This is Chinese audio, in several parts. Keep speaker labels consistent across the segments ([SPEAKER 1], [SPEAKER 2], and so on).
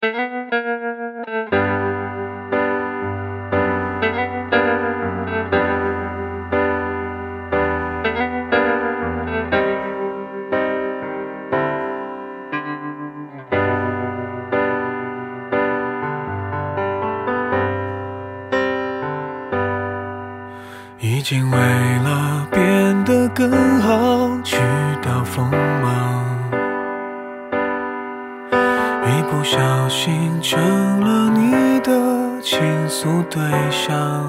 [SPEAKER 1] 已经为了变得更好去掉锋芒，一不小心成了你的倾诉对象。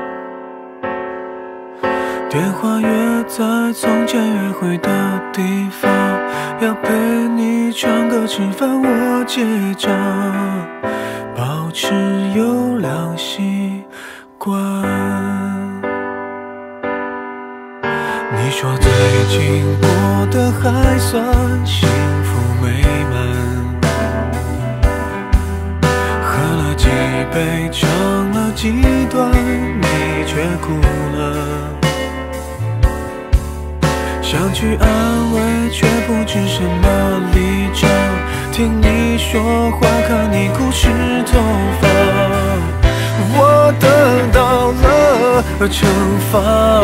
[SPEAKER 1] 电话约在从前约会的地方，要陪你唱歌吃饭我结账，保持优良习惯。你说最近过得还算幸福美满，喝了几杯唱了几段，你却哭了。想去安慰却不知什么立场，听你说话看你哭湿头发，我得到了惩罚。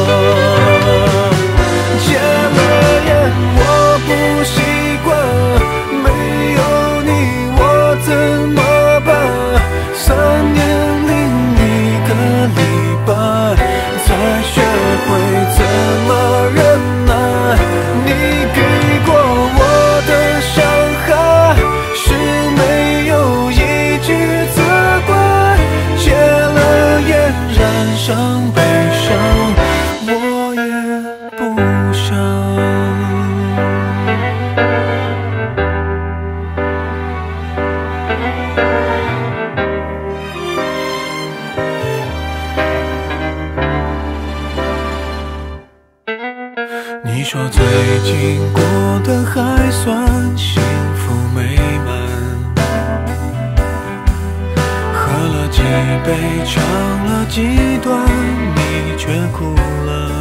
[SPEAKER 1] 戒了烟我不习惯，没有你我怎么办？3年0个礼拜才学会怎么忍耐，你给过我的伤害是没有一句责怪，戒了烟染上悲伤，我也不想。你说最近过得还算幸福美满，喝了几杯唱了几段，你却哭了。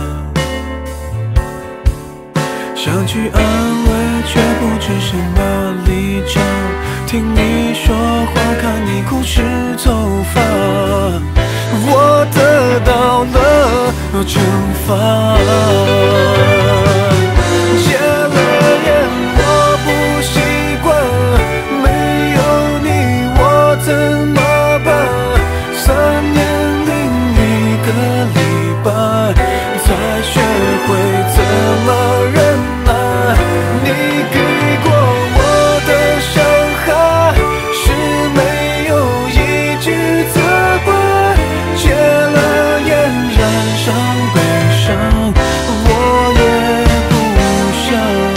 [SPEAKER 1] 想去安慰却不知什么立场，听你说话看你哭湿头发，我得到了惩罚。戒了烟我不习惯，没有你我怎么办？3年0个礼拜才学会怎么忍耐，你给过我的伤害是没有一句责怪，戒了烟染上悲伤，我也不想。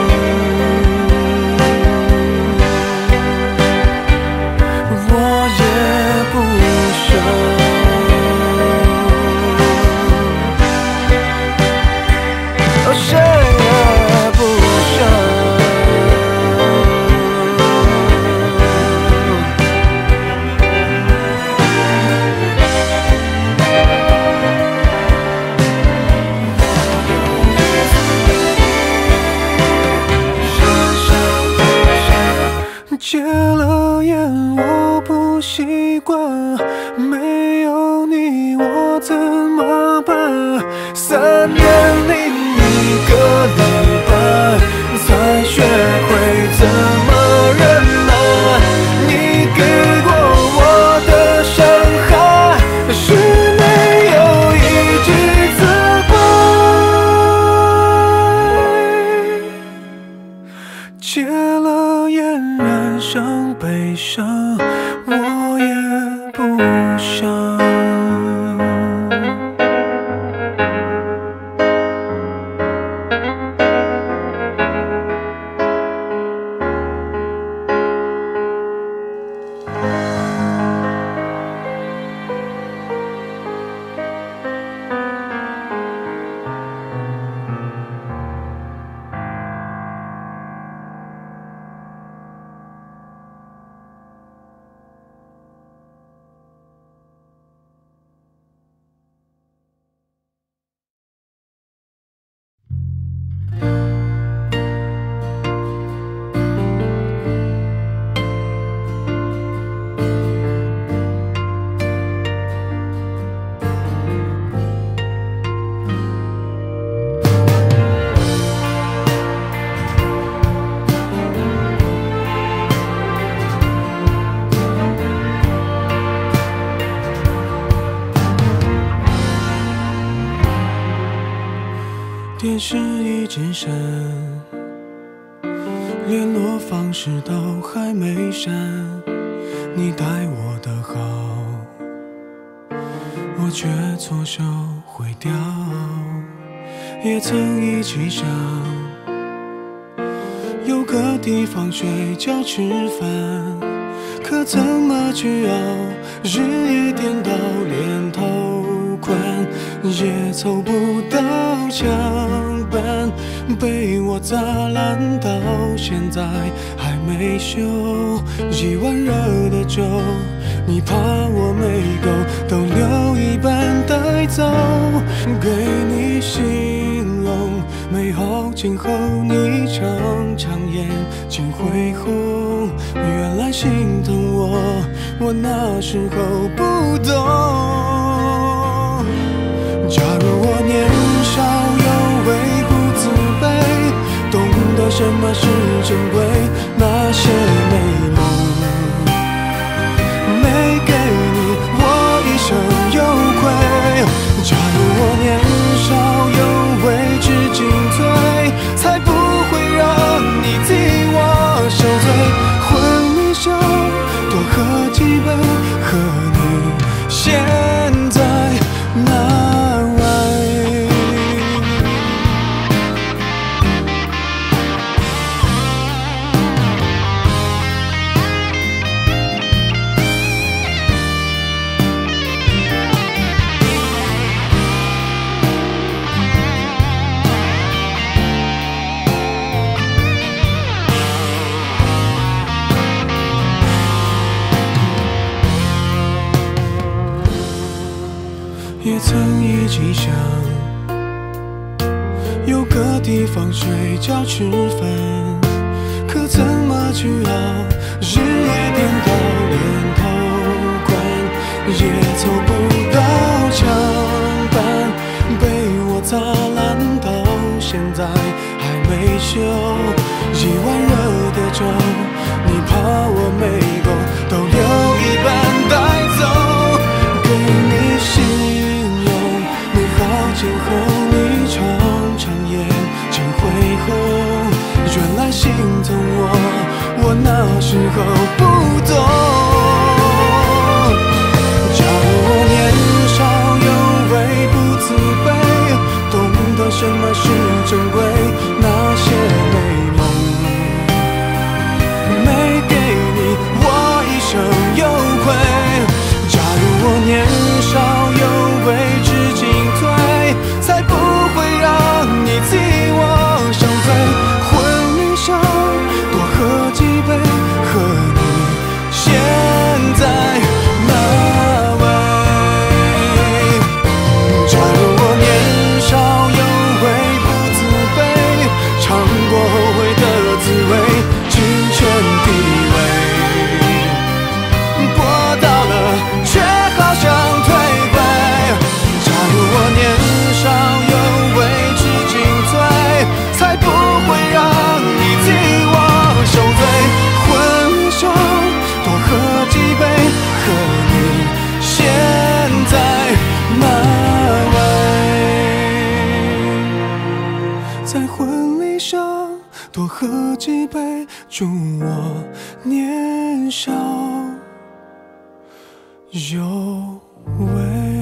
[SPEAKER 1] 我也不想。谁也不想。戒了烟我不习惯，没有你我怎么办？3年0个礼拜才学会怎么忍耐，你给过我的伤害是没有一句责怪，戒了烟染上悲伤，我也不想。 是一只身，联络方式都还没删，你待我的好，我却错手毁掉。也曾一起想有个地方睡觉吃饭，可怎么去熬，日夜颠倒，连头款也凑不到墙板，被我砸烂到现在还没修。一碗热的粥，你怕我没够，都留一半带走，给你形容美好今后，你常常眼睛会红。原来心疼我那时候不懂。假如我年少有为不自卑，懂得什么是珍贵，那些美梦没给你，我一生有愧。假如我年少有为知进退，才不会让你替我受罪。婚礼上多喝几杯，和你现在那位。也曾一起想有个地方睡觉吃饭，可怎么去熬，日夜颠倒，连头款也凑不到墙板，被我砸烂到现在还没修。一碗热的粥，你怕我没够，都留一半带走，给你形容美好今后，你常常眼睛会红。原来心疼我那时候不懂。假如我年少有为不自卑，懂得什么是珍贵，那些美梦没给你，我一生有愧。假如我年少有为知进退，才不会让你替我受罪。婚礼上多喝几杯，和你现在那位。假如我年少有为不自卑，尝过后悔的滋味，金钱地位博到了，却好像退回。假如我年少有为知进退，才不会让你替我受罪。婚礼上多喝几杯，和你现在那位。在婚礼上多喝几杯，祝我年少有为。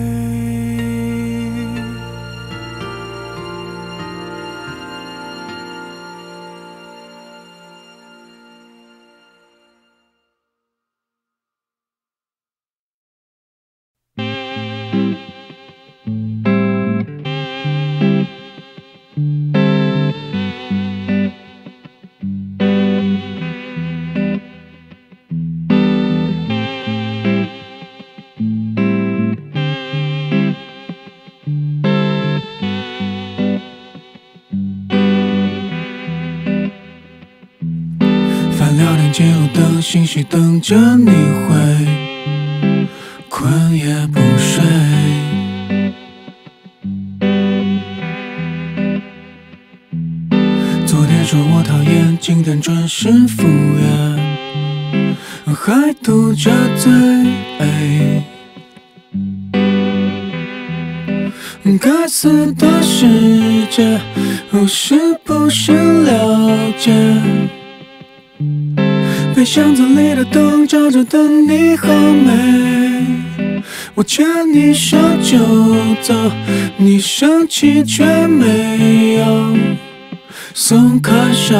[SPEAKER 1] 解忧的信息等着你回，困也不睡。昨天说我讨厌今天准时赴约，还嘟着嘴。 各自的世界，是不是了解？被箱子里的灯照着的你好美，我牵你手就走，你生气却没有松开手。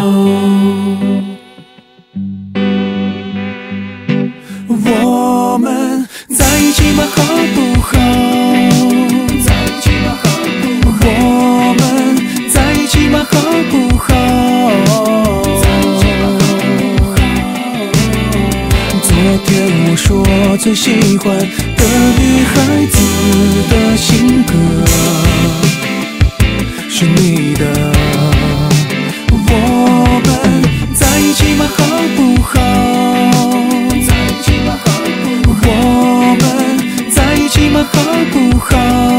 [SPEAKER 1] 我们在一起吗？好不好？在一起吗？好不好？我们在一起吗？好不好？在一起吗？好不好？昨天我说最喜欢的女孩子的性格是你的。我们在一起吗？好不好？我们在一起吗？好不好？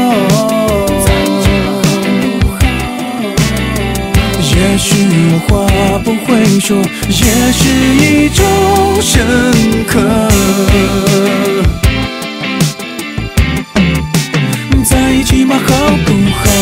[SPEAKER 1] 也许我话不会说，也是一种深刻。在一起吗？好不好？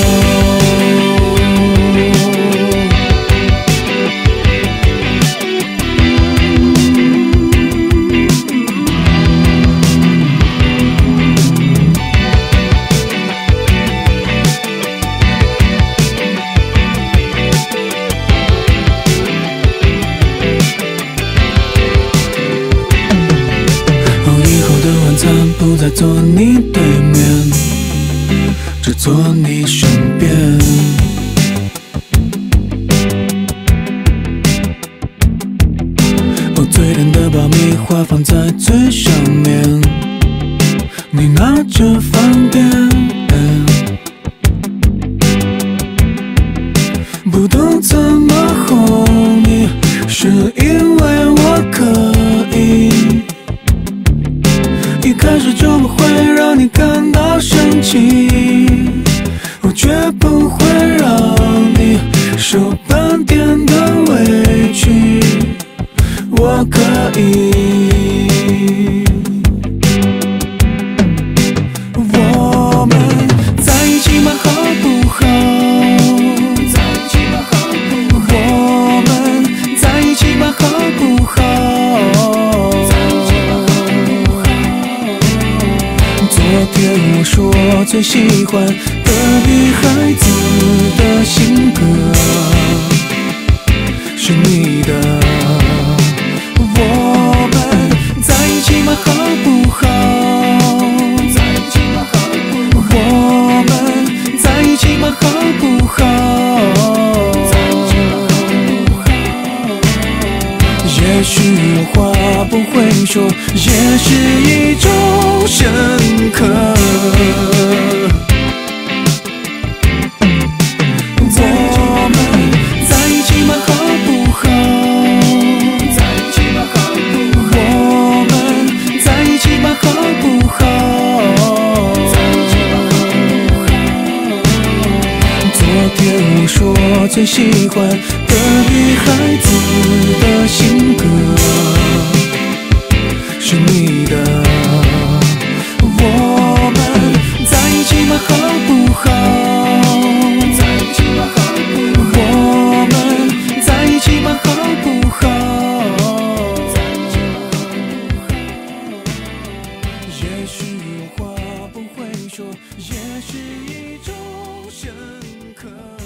[SPEAKER 1] 不再坐你对面，只坐你身边。哦，最甜的爆米花放在最上面，你拿着方便。不懂怎么哄你，是因为我可以。一开始就不会让你感到生气，我绝不会让你受半点的委屈，我可以。我们在一起吗？好不好？在一起吗？好不好？我们在一起吗？好不好？昨天我说最喜欢的女孩子的性格是你的。我们在一起吗？好不好？在一起吗？好不好？我们在一起吗？好不好？在一起吗？好不好？也许我话不会说，也是一种深刻。我们在一起吗？好不好？在一起吗？好不好？我们在一起吗？好不好？在一起吗？好不好？昨天我说最喜欢的女孩子的性格是你的。我们在一起吗？好不好？在一起吗？好不好？我们在一起吗？好不好？在一起吗？好不好？也许我话不会说，也是一种深刻。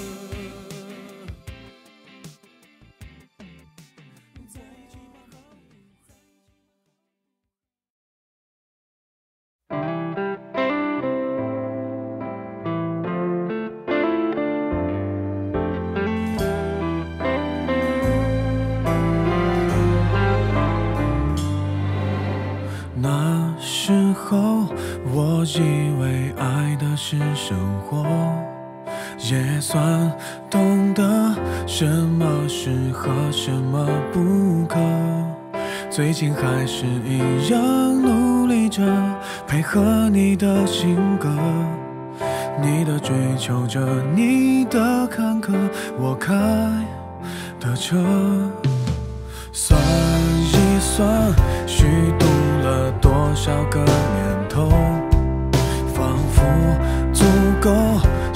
[SPEAKER 1] 那时候我以为爱的是生活，也算懂得什么适合什么不可。最近还是一样努力着配合你的性格，你的追求着，你的坎坷，我开的车。算一算，虚度了多少个年头，仿佛足够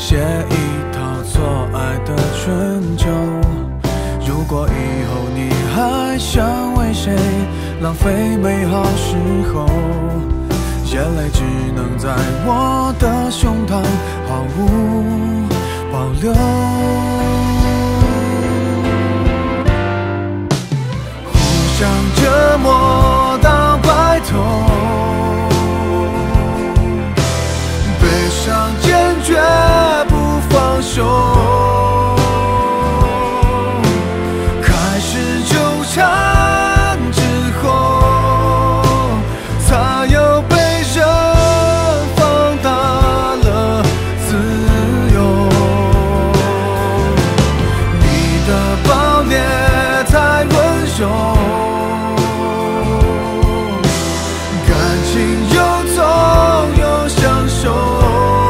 [SPEAKER 1] 还想为谁浪费美好时候，眼泪只能在我的胸膛毫无保留。互相折磨到白头，悲伤坚决不放手，开始纠缠之后，才有被人放大了自由。你的暴烈太温柔，感情又痛又享受。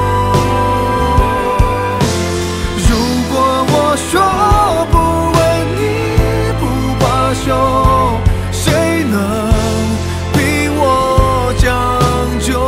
[SPEAKER 1] 谁能比我将就？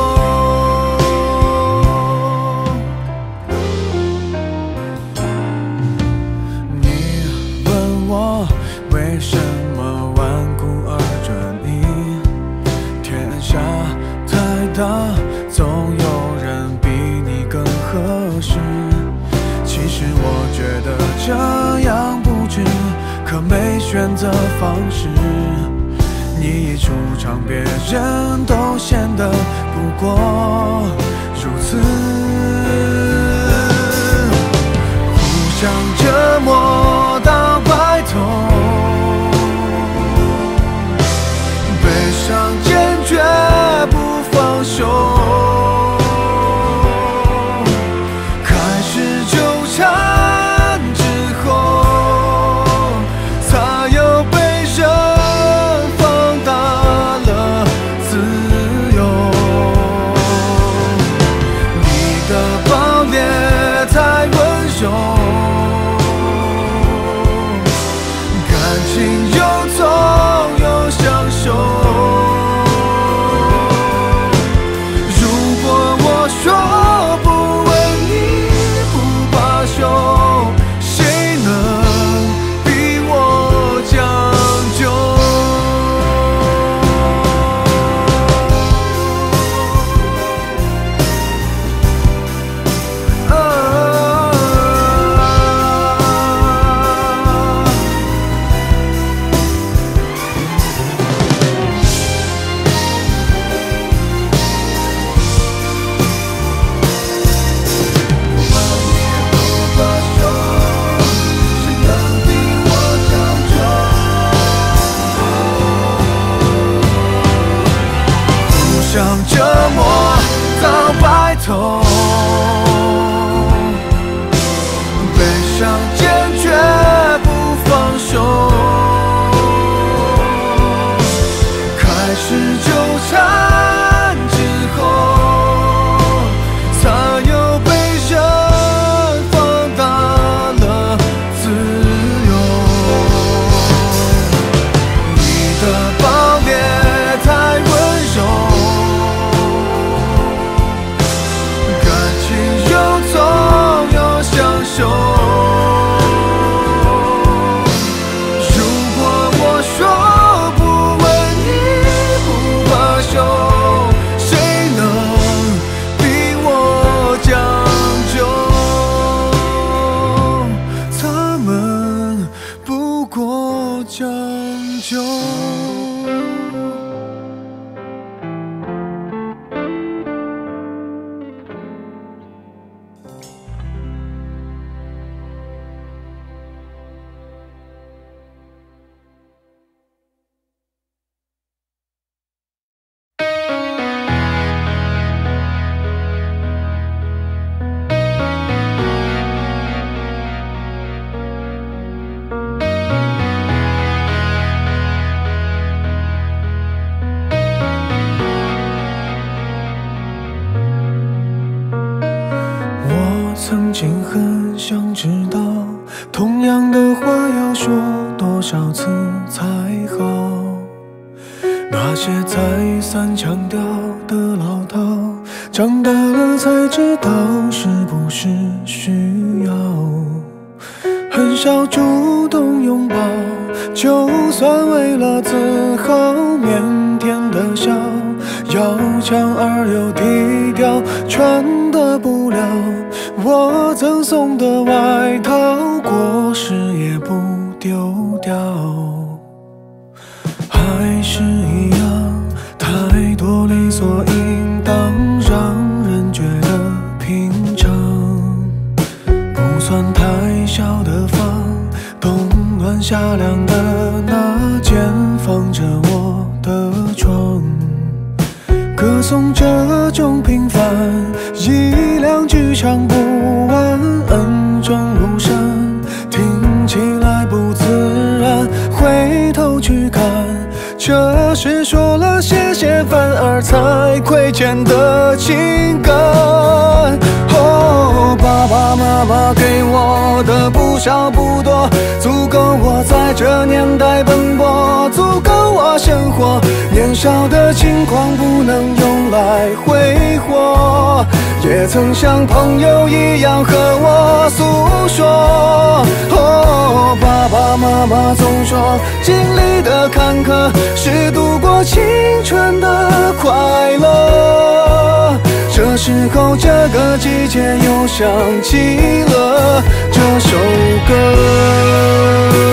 [SPEAKER 1] 你问我为什么顽固而专一？天下太大，总有人比你更合适。其实我觉得这样不值，可没选择方式。你一出场，别人都显得不过如此。互相折磨到白头，悲伤坚决不放手，开始纠缠之后，才有被人放大了自由。你的暴烈太温柔，感情又痛又享受。如果我说不为你不罢休，谁能比我将就？互相折磨到白头，悲伤坚决不放手，开始纠缠之后，才有被人放大了自由。你的暴烈太温柔，痛又享受。如果我说不为你不罢休，谁能比我将就？他们不过将就。曾经很想知道，同样的话要说多少次才好？那些再三强调的老套，长大了才知道是不是需要。 很少主动拥抱，就算为了自豪，腼腆的笑，要强而又低调，穿得不了我赠送的外套，过时也不丢掉。还是一样，太多理所应当，让人觉得平常。不算太小的房，冬暖夏凉的那间放着我的床，歌颂这种平凡，一两句唱不完，恩重如山，听起来不自然，回头去看，这是说了谢谢反而才亏欠的情感。哦，爸爸妈妈给我的不少不多，足够我在这年代奔波，足够我生活。年少的轻狂不能用来挥霍，也曾像朋友一样和我诉说。哦，爸爸妈妈总说，经历的坎坷是度过青春的快乐。这时候这个季节又想起了这首歌。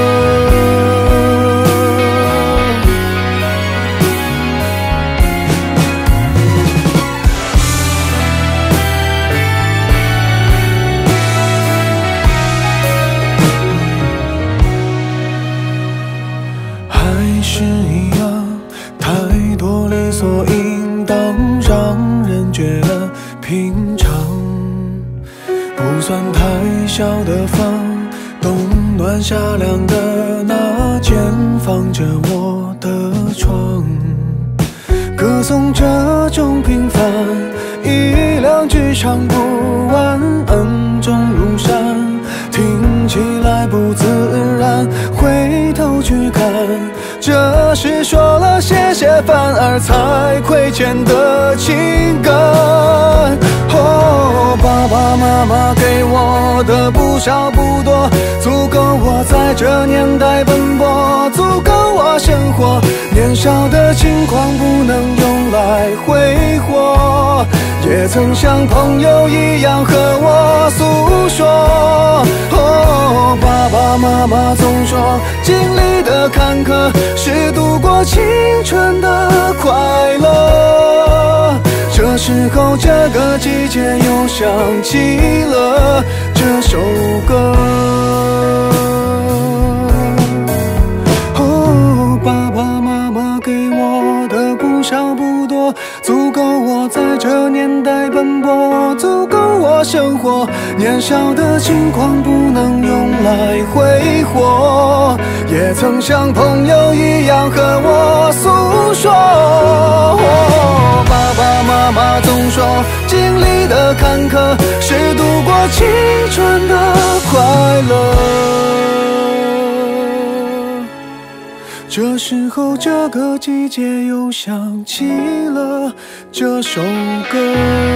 [SPEAKER 1] 还是一样，太多理所应当，让人觉得平常。不算太小的房，冬暖夏凉的那间放着我的床，歌颂这种平凡，一两句唱不完，恩重如山，听起来不自然，回头去看，这是说了谢谢反而才亏欠的情感。哦，爸爸妈妈给我的不少不多，足够我在这年代奔波，足够我生活。年少的轻狂不能用来挥霍，也曾像朋友一样和我诉说。哦，爸爸妈妈总说，经历的坎坷是度过青春的快乐。这时候这个季节又想起了这首歌。哦，爸爸妈妈给我的不少不多，足够我在这年代奔波，足够我生活。年少的轻狂不能用来挥霍，也曾像朋友一样和我诉说。哦，爸爸妈妈总说，经历的坎坷是度过青春的快乐。这时候这个季节又想起了这首歌。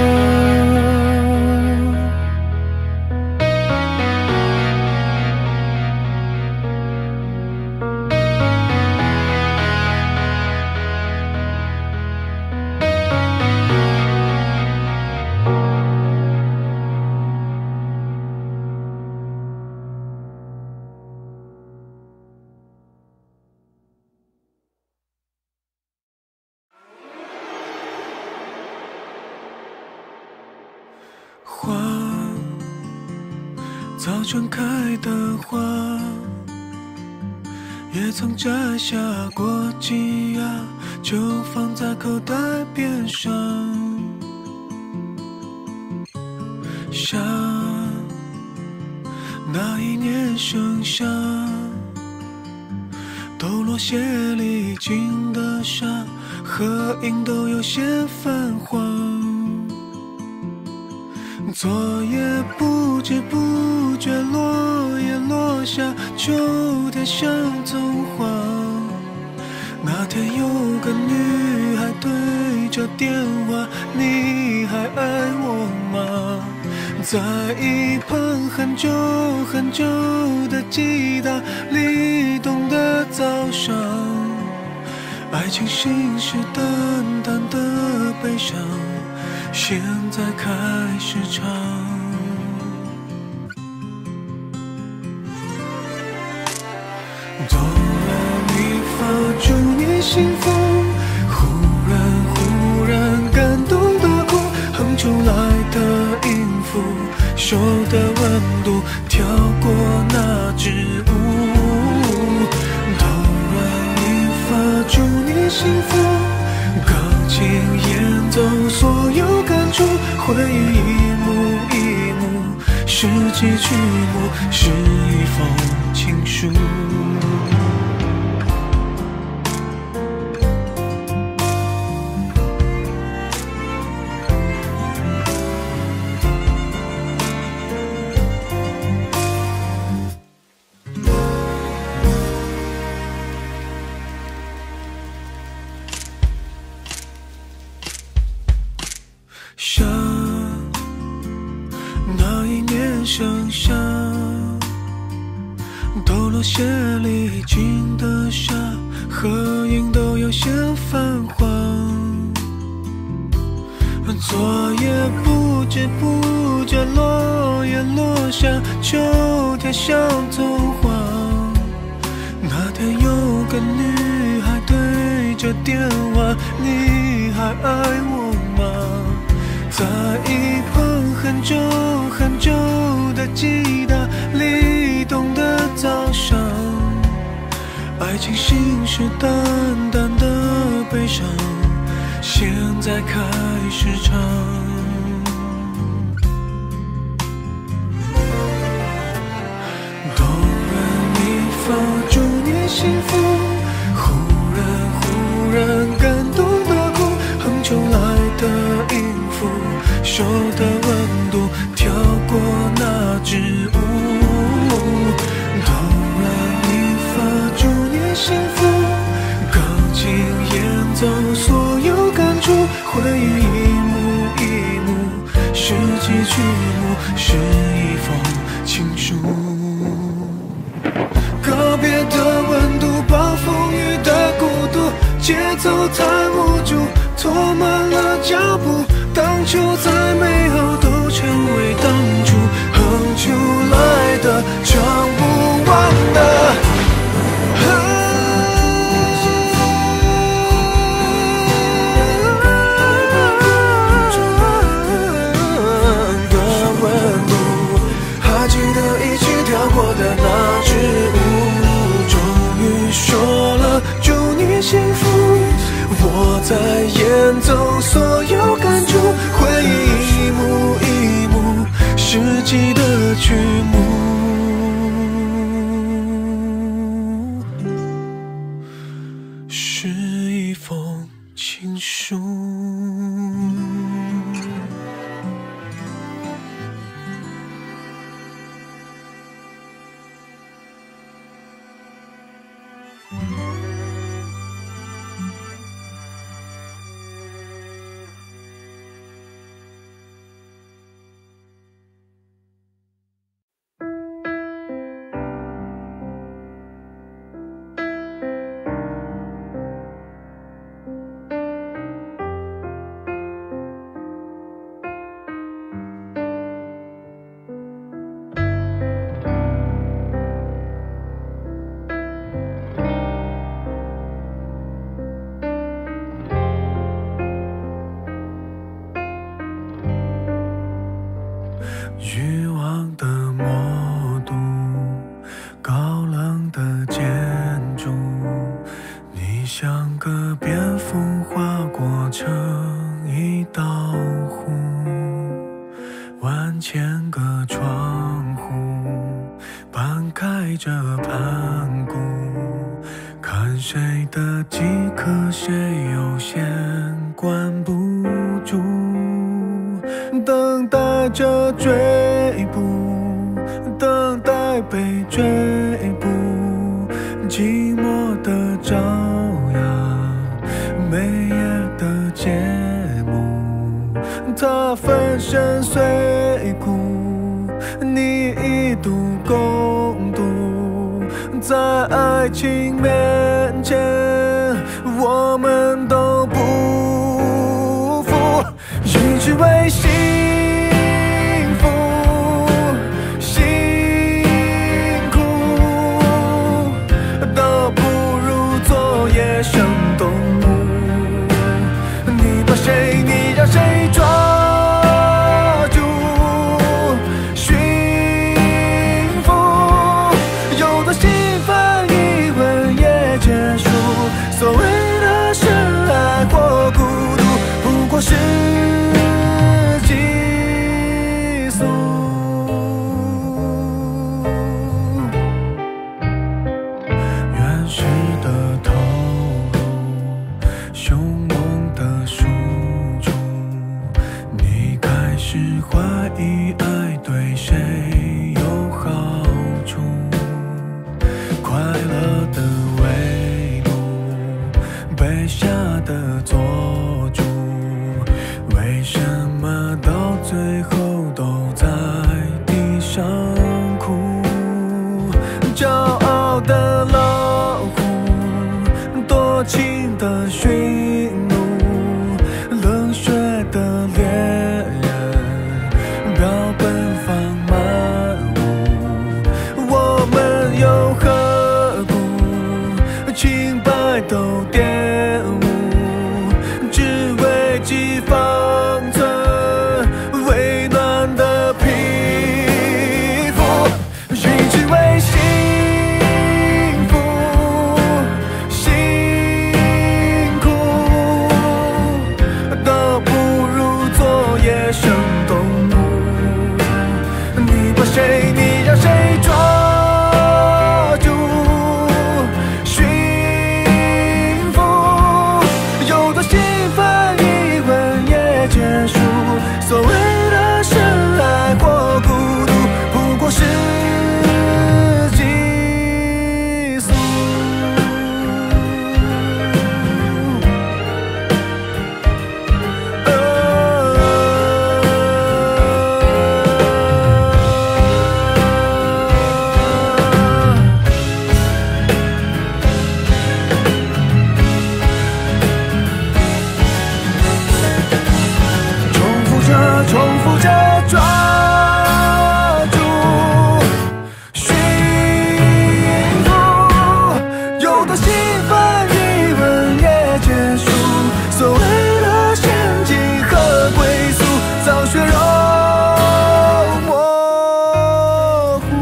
[SPEAKER 1] 花，早春开的花，也曾摘下过几芽，就放在口袋边上。夏，那一年盛夏，抖落鞋里进的沙，合影都有些泛黄。昨夜不知不觉，落叶落下，秋天像葱花。那天有个女孩对着电话，你还爱我吗？ 在一旁很久很久的吉他里懂得早上，爱情信誓旦旦的悲伤，现在开始唱。哆来咪发，祝你幸福。忽然感动的哭，哼出来的音符，手的温度跳过那支舞。哆来咪发，祝你幸福。钢琴演奏所有感触，回忆一幕一幕，世纪曲目是一封情书。下那一年盛夏，抖落鞋里浸的沙，合影都有些泛黄。昨夜不知不觉落叶落下，秋天像童话。那天有个女孩对着电话，你还爱我吗？在一旁很久很久的吉他里懂得早上，爱情信誓旦旦的悲伤，现在开始唱。哆来咪发，祝你幸福。忽然感动的哭，哼出来的音符，手的温度跳过那支舞。哆来咪发，祝你幸福。钢琴演奏所有感触，回忆一幕一幕，世纪曲目是一封情书。告别的温度，暴风雨的孤独，节奏太无助，拖慢了脚步。当初再美好都成为当初，哼出来的唱不完的。还记得一起跳过的那支舞，终于说了祝你幸福。我在演奏所有感触，回忆一幕一幕，世纪的曲目是一封情书。欲望的魔都，高冷的建筑，你像个蝙蝠划过成一道湖，万千个窗户半开着盘古，看谁的饥渴谁优先关不住，等待着追捕，等待被追捕，寂寞的朝阳，每夜的节目，它粉身碎骨。 独共度，在爱情面前，我们都不服，一直为幸福辛苦，倒不如做野生动物。你把谁，你让谁抓住幸福？有多兴奋，一吻也结束。所谓的深爱或孤独，不过是激素。原始的投入，凶猛的输出，你开始怀疑爱对谁有好处，快乐的围堵，被吓得做主，为什么到最后都在地上哭？骄傲的老虎，多情的驯奴，冷血的猎人，标本放满屋，我们又何苦清白都玷污，只为寄放存温暖的皮肤，一直为幸福辛苦，倒不如做野生动物。你把谁，你让谁抓住幸福？有多兴奋，一吻也结束。所谓的深爱或孤独，不过是激素。重复着抓住幸福，有多兴奋，一吻也结束。所谓的陷阱和归宿，早血肉模糊。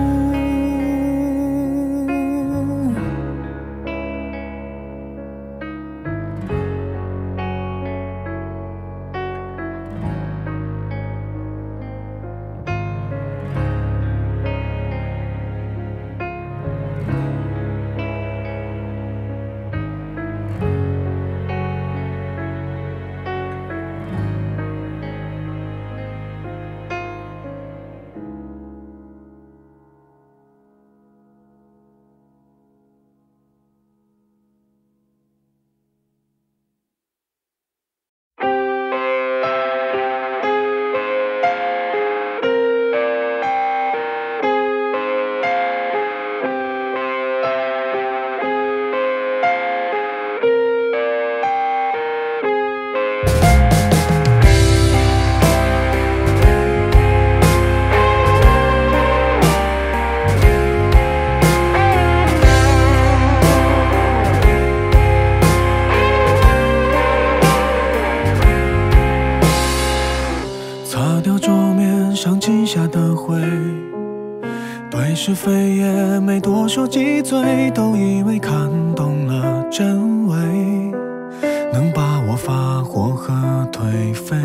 [SPEAKER 1] 擦掉桌面上积下的灰，对是非也没多说几嘴，都以为看懂了真伪，能把我发火和颓废。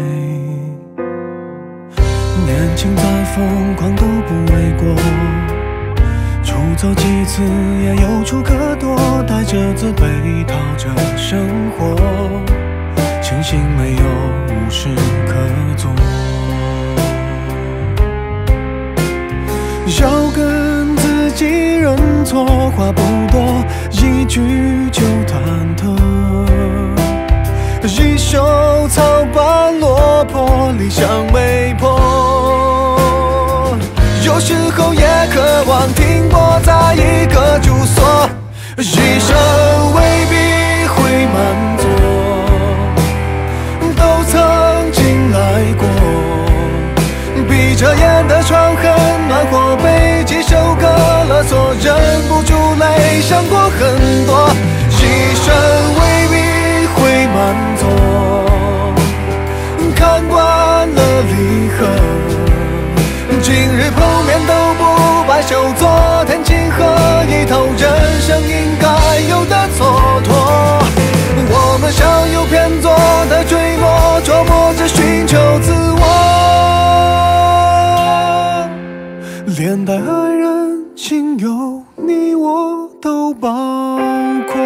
[SPEAKER 1] 年轻再疯狂都不为过，出走几次也有处可躲，带着自卑逃着生活，庆幸没有无事可做。要跟自己认错，话不多，一句就忐忑。一袖草般落魄，理想没破。 有时候也渴望停泊在一个住所，一生未必会满座，都曾经来过。闭着眼的床很暖和，被几首歌勒索，忍不住泪想过很多。一生未必会满座，看惯了离合，今日碰面都不罢休，昨天情何以透，人生应该有的蹉跎。我们像有偏左的坠落，琢磨着寻求自我，连带爱人亲友你我都包括。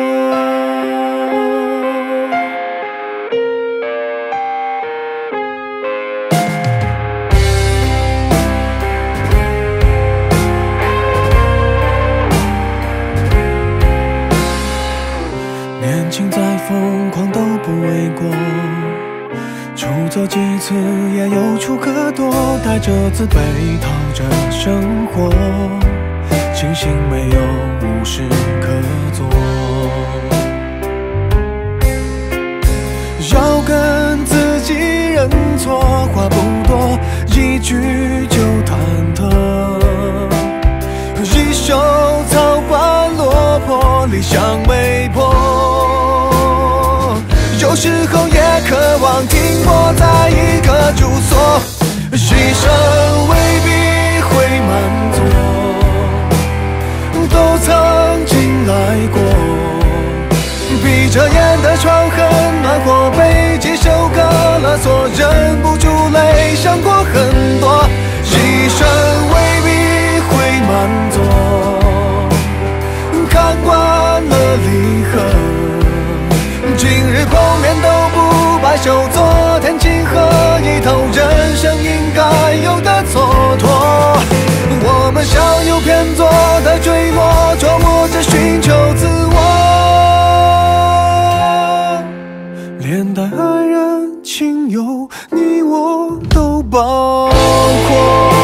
[SPEAKER 1] 年轻再疯狂都不为过，出走几次也有处可躲，带着自卑逃着生活，庆幸没有无事可做。要跟自己认错，话不多，一句就忐忑，一手草般落魄，理想没破。有时候也渴望停泊在一个住所，一生未必会满座，都曾经来过。闭着眼的床很暖和，被几首歌勒索，忍不住泪想过很多。一生未必会满座，看惯了离合，今日碰面都不罢休，昨天情何以透，人生应该有的蹉跎。我们像有偏左的坠落，琢磨着寻求自我，连带爱人亲友你我都包括。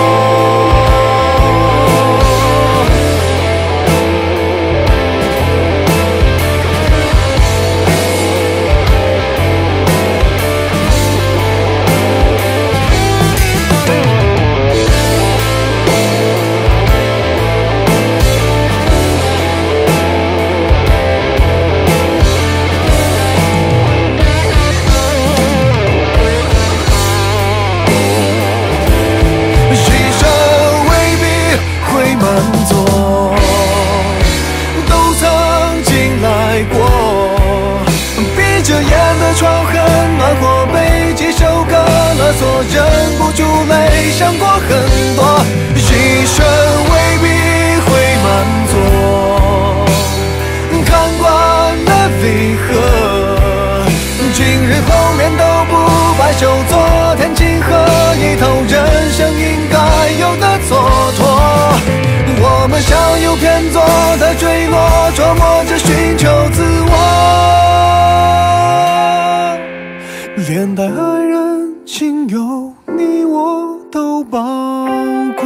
[SPEAKER 1] 床很暖和，被几首歌勒索，忍不住泪想过很多。一生未必会满座，看惯了离合，今日碰面都不罢休，昨天情何以透，人生应该有的蹉跎。我们像有偏左的坠落，琢磨着寻求自我，连带爱人亲友你我都包括。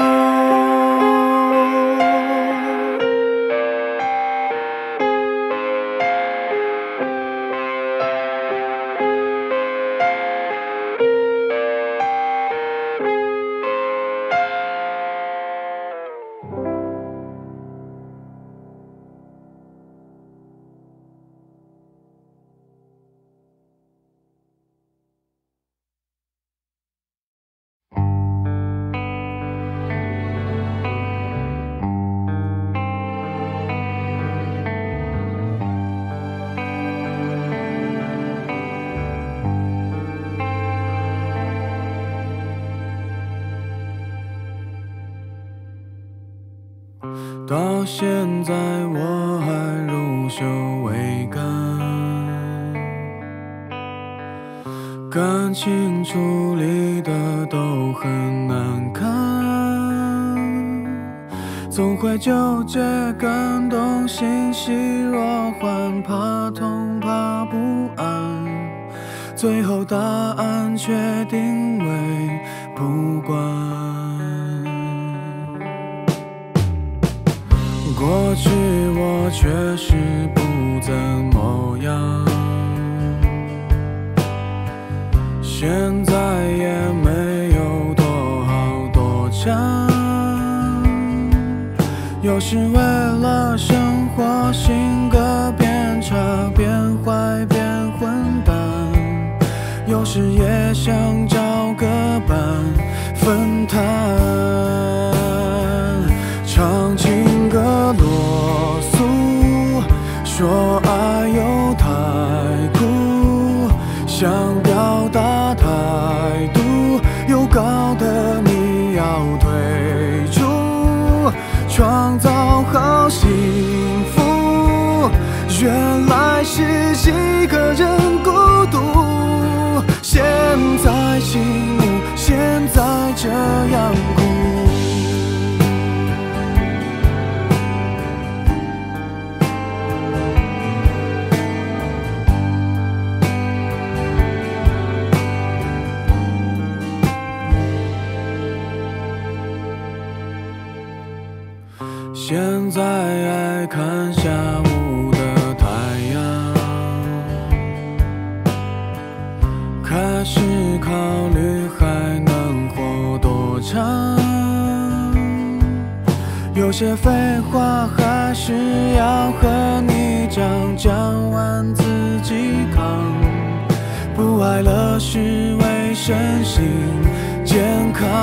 [SPEAKER 1] 到现在我还如羞未干，感情处理的都很难看，总会纠结感动欣喜若欢，怕痛怕不安，最后答案却定为不管。 过去我确实不怎么样，现在也没有多好多强。有时为了生活，性格变差，变坏变混蛋，有时也想找个伴分摊。唱情歌啰嗦，说爱又太苦，想表达态度，又搞得你要退出。创造好幸福，原来是一个人孤独。现在醒悟，现在这样哭。现在爱看下午的太阳，开始考虑还能活多长。有些废话还是要和你讲，讲完自己扛。不爱了是为身心健康。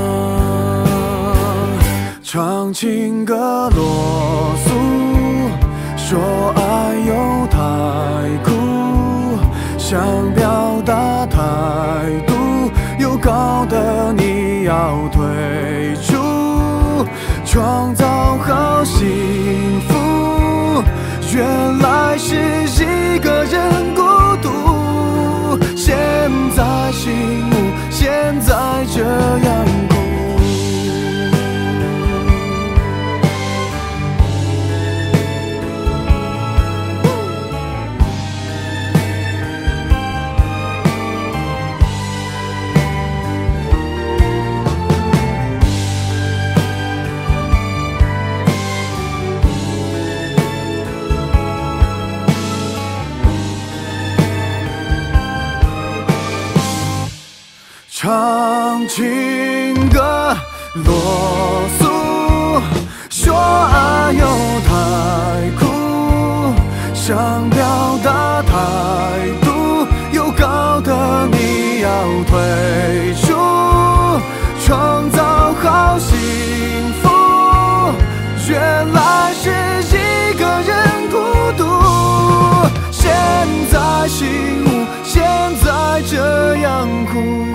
[SPEAKER 1] 唱情歌啰嗦，说爱又太苦，想表达态度，又搞得你要退出。创造好幸福，原来是一个人孤独。现在醒悟，现在这样哭。唱情歌啰嗦，说爱又太苦，想表达态度，又搞得你要退出。创造好幸福，原来是一个人孤独。现在醒悟，现在这样哭。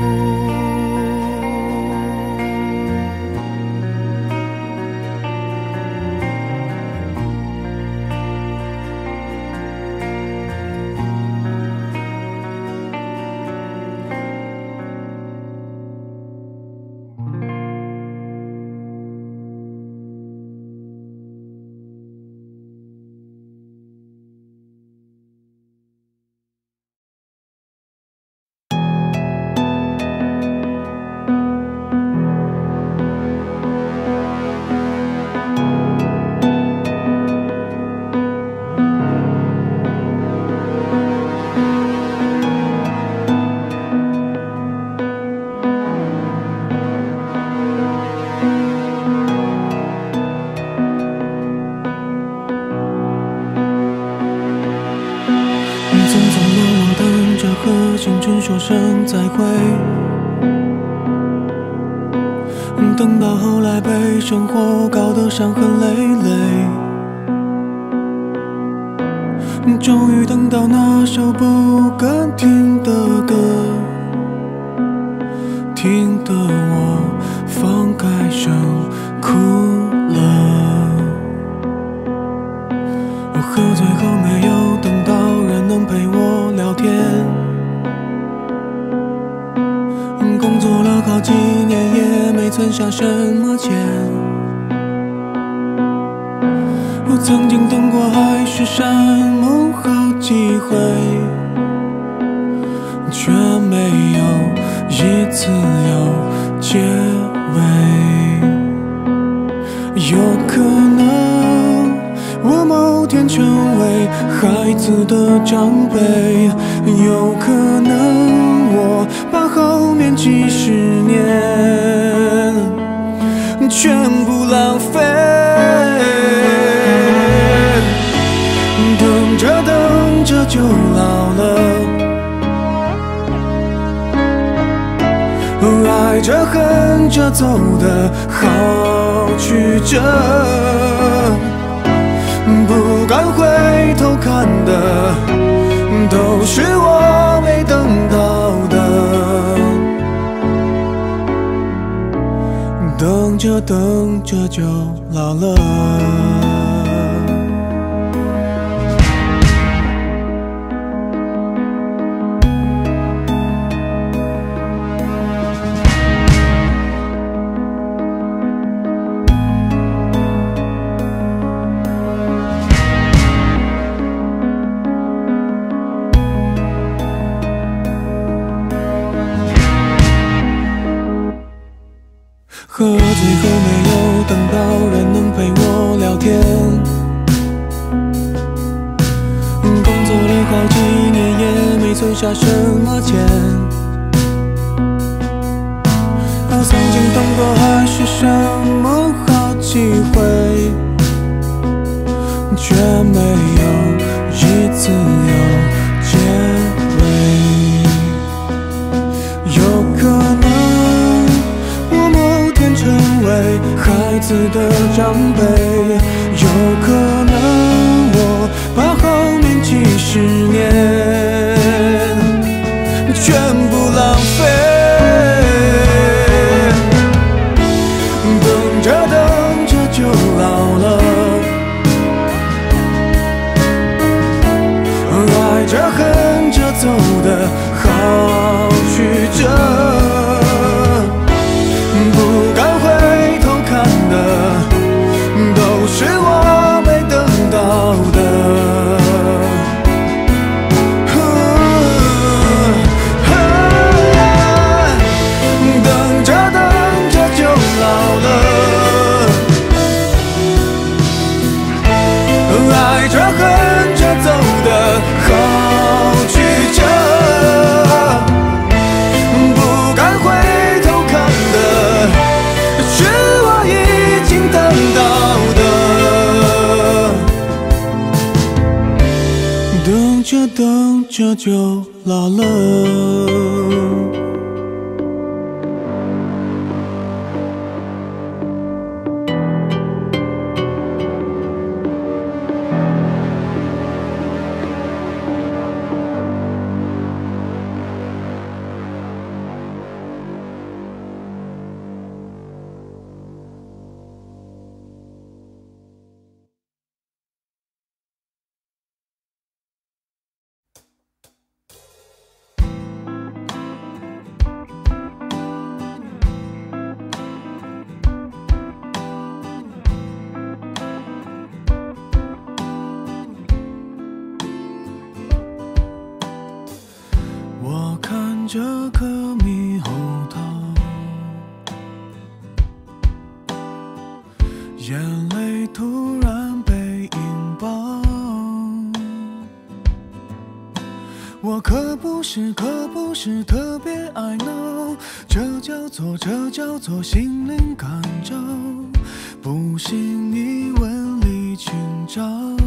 [SPEAKER 1] 青春说声再会，等到后来被生活搞得伤痕累累，终于等到那首不敢听的歌，听得我放开声哭了。我喝醉后没有等到人能陪我聊天，工作了好几年也没存下什么钱。我曾经等过海誓山盟好几回，却没有一次有结尾。有可能孩子的长辈，有可能我把后面几十年全部浪费。等着等着就老了，爱着恨着走的好曲折，不敢回头看的都是我没等到的，等着等着就老了。喝醉后没有等到人能陪我聊天，工作了好几年也没存下什么钱，曾经等过还是什么好机会，却没有一次有结尾。有可能成为孩子的长辈，有可能我把后面几十年全部浪费。等着等着就老了，爱着恨着走的好曲折，不敢回头看的都是我没等到的，等着等着就老了，爱着恨着走的好曲折，不敢回头看的是我已经等到的，等着等着就老了。我看着颗猕猴桃，眼泪突然被引爆。我可不是特别爱闹，这叫做心灵感召，不信你问李清照。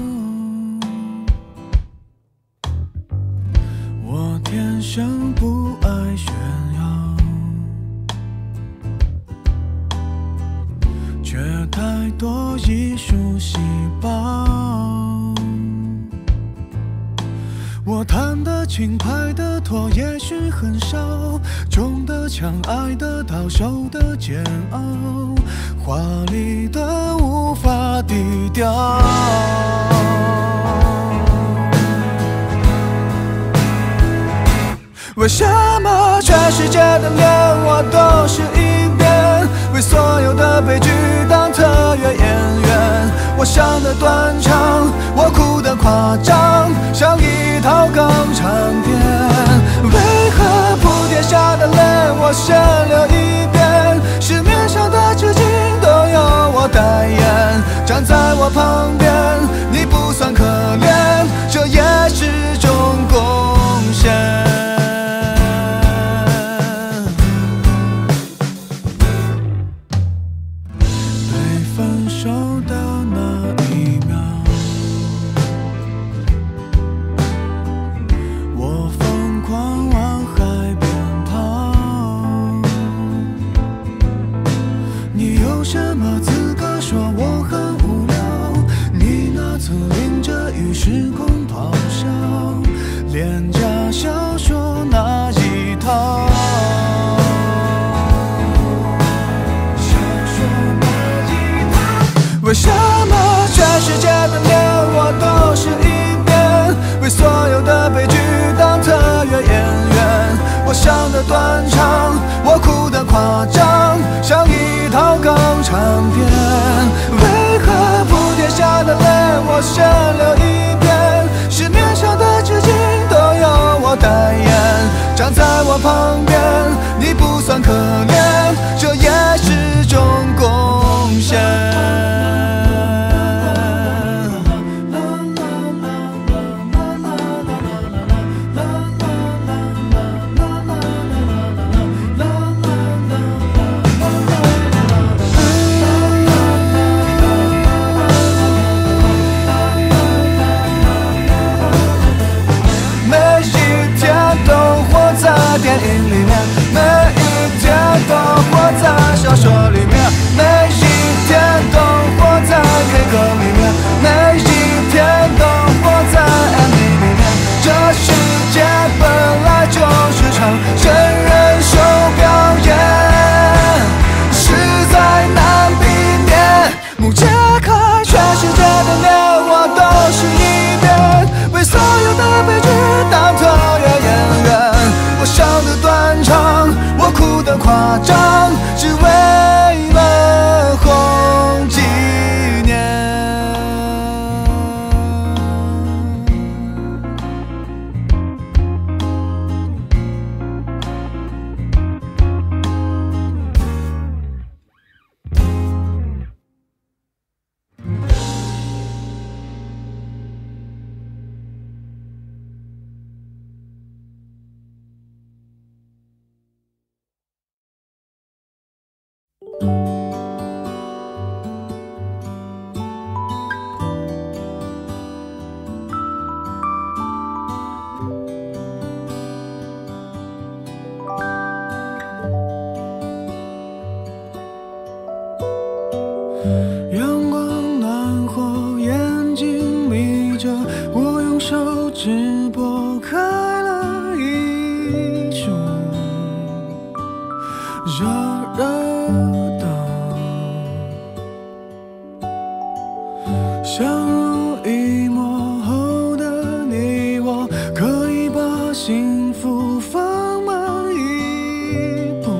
[SPEAKER 1] 我天生不爱炫耀，却太多艺术细胞。我弹得轻，拍得拖，也许很少，中的强，爱得到，受的煎熬，华丽的无法低调。为什么全世界的脸我都是一遍？为所有的悲剧当特约演员？我想的断肠，我哭的夸张，像一套港产片。为何铺垫下的泪我先流一遍？市面上的纸巾都由我代言，站在我旁边，你不算可怜。 我先留一遍，市面上的纸巾都由我代言，站在我旁边，你不算可怜，这也是种贡献。电影里面，每一天都活在小说里面，每一天都活在 K 歌里面，每一天都活在 MV 里面。这世界本来就是场真人秀表演，实在难避免。幕揭开，全世界的年华都是一遍，为所有的悲剧当特约演员。我笑得断肠，我哭得夸张，只为了红纪念。阳光暖和，眼睛眯着，我用手指拨开了一束热热的，相濡以沫后的你我，可以把幸福放慢一步，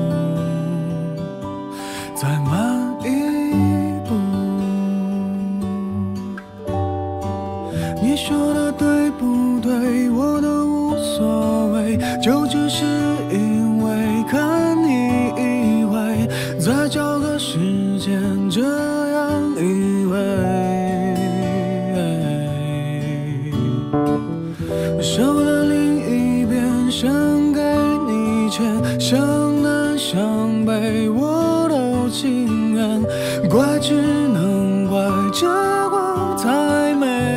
[SPEAKER 1] 再慢一步。你说的对不对，我都无所谓，就只是因为看你以为再找个时间这样以为，手的另一边伸给你钱，向南向北我都情愿，怪只能怪这光太美。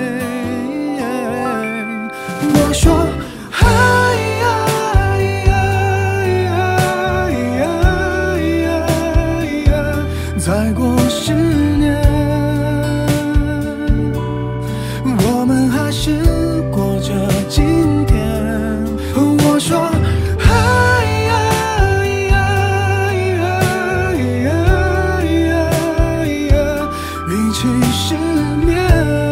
[SPEAKER 1] 我说再过10年，我们还是过着今天。我说一起失眠，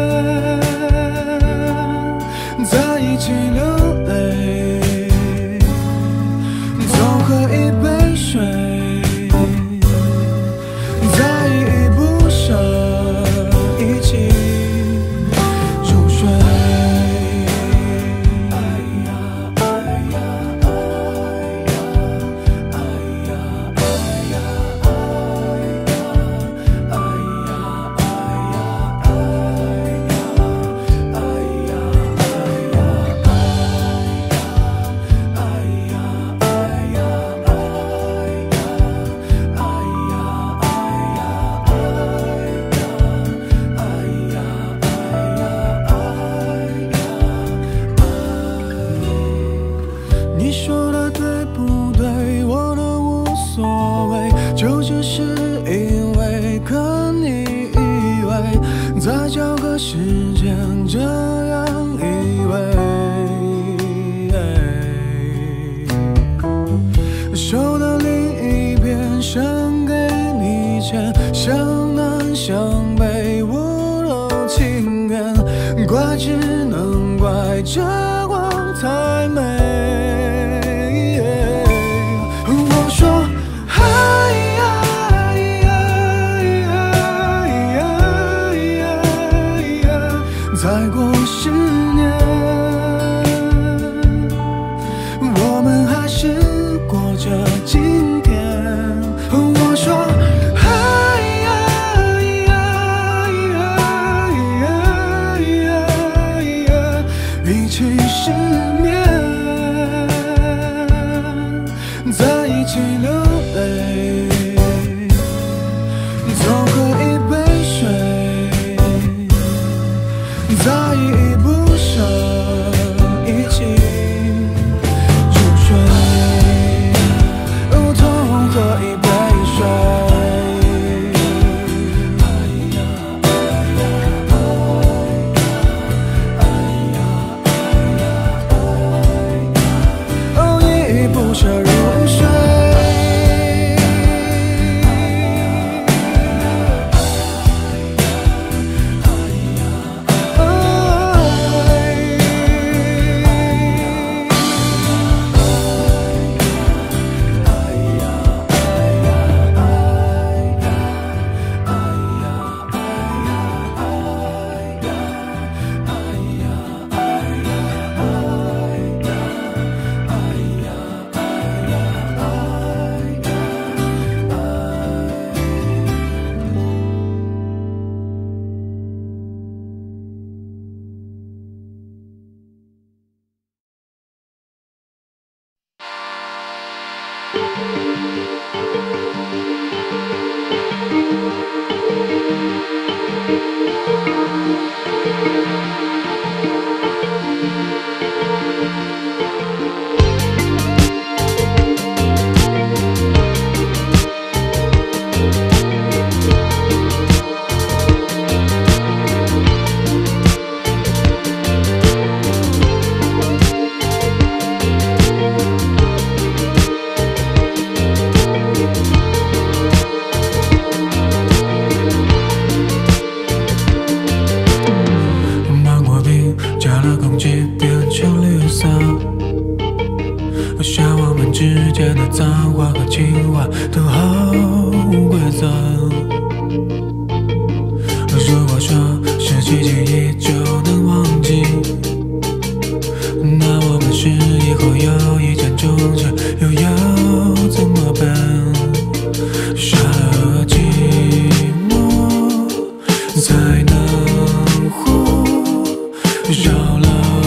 [SPEAKER 1] 在一起流泪，总喝一杯水，再依依不舍，一起入睡。你说的对不对，我都无所谓，就只是因为跟你以为再找个时间这样以为。手的另一边伸给你钱，向南向北我都情愿，怪只能怪这光太美。 是过着今天。我说哎呀一起失眠，在一起流泪，总喝一杯水，再依依不舍，一起入睡，同喝一杯水。不舍入睡，脏话和情话都好规则。如果说失去记忆就能忘记，那我们是以后有一见钟情，又要怎么办？杀了寂寞才能活，少了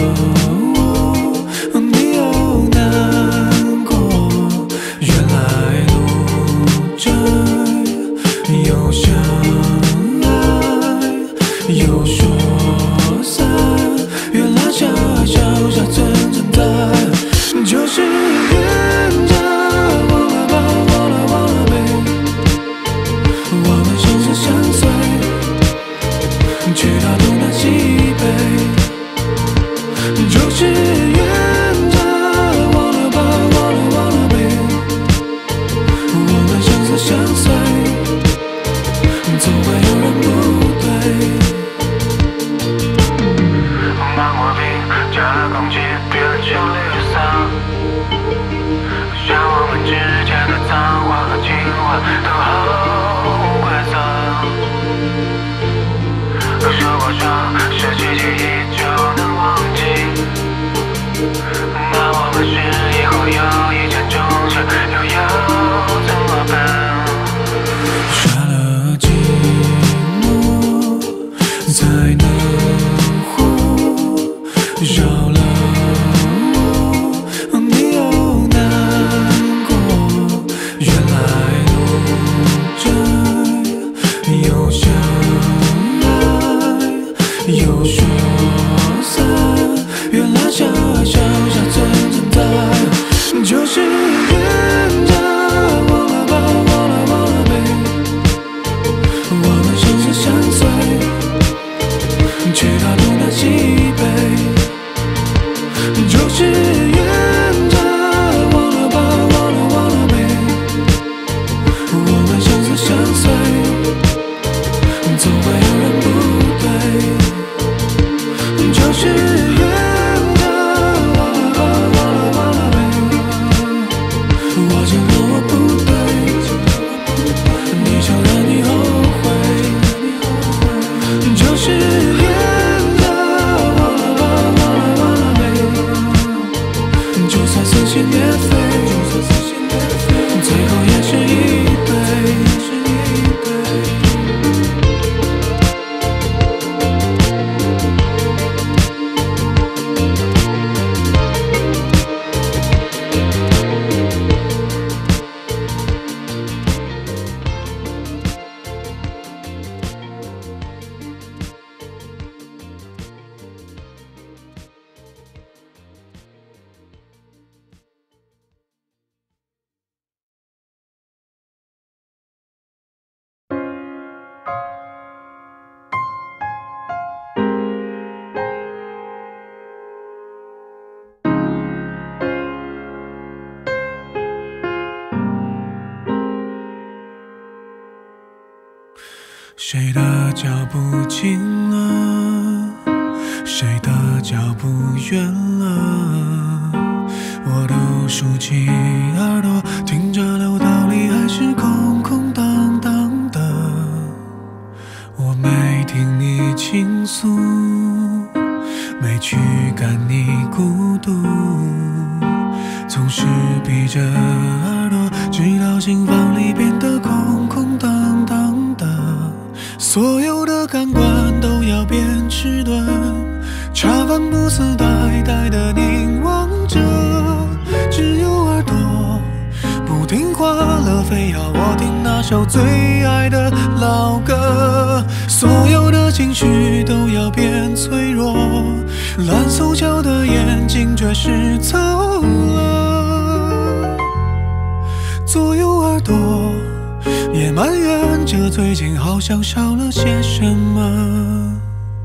[SPEAKER 1] 我，你又难过。原来路窄，又相爱，又说散，原来这小小存在，就是缘。 谁的脚步近了，谁的脚步远了，我都竖起耳朵听着楼道里还是空空荡荡的，我没听你倾诉，没驱赶你孤独，总是闭着耳朵直到心房里变得空空荡荡的，所有的感官都要变迟钝，茶饭不思呆呆的凝望着，只有耳朵不听话了，非要我听那首最爱的老歌，所有的情绪都要变脆弱，蓝手脚的眼睛却是走了，左右耳朵也埋怨着最近好像少了些什么，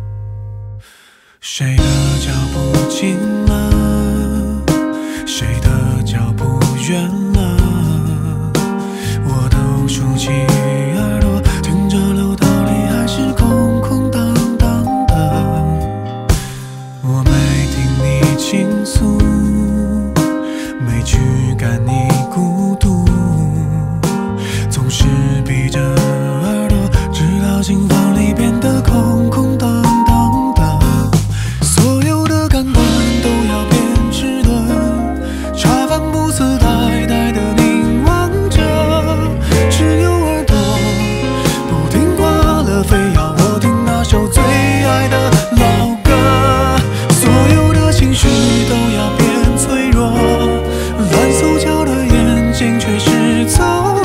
[SPEAKER 1] 谁的脚步近了，谁的脚步远了，我都竖起耳朵听着楼道里还是空空荡荡的，我没听你倾诉，没驱赶你孤独，总是闭着耳朵直到心房里变得空空荡荡的，所有的感官都要变迟钝，茶饭不思呆呆的凝望着，只有耳朵不听话了，非要我听那首最爱的老歌，所有的情绪都要变脆弱，蓝手脚的眼睛却是走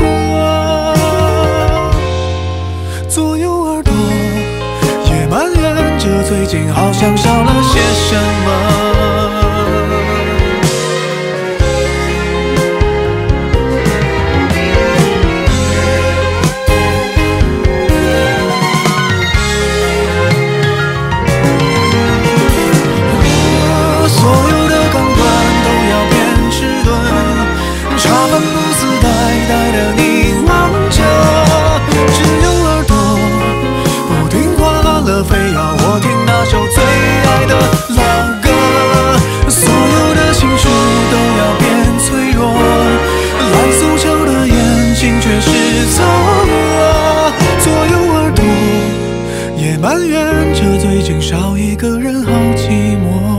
[SPEAKER 1] 了，左右耳朵也埋怨着最近好像少了些什么，所有的感官都要变迟钝，茶饭不思呆呆的凝望着，只有耳朵不听话了，非要我听那首最爱的老歌，所有的情绪都要变脆弱，蓝手脚的眼睛却是走了，左右耳朵也埋怨着最近少一个人好寂寞。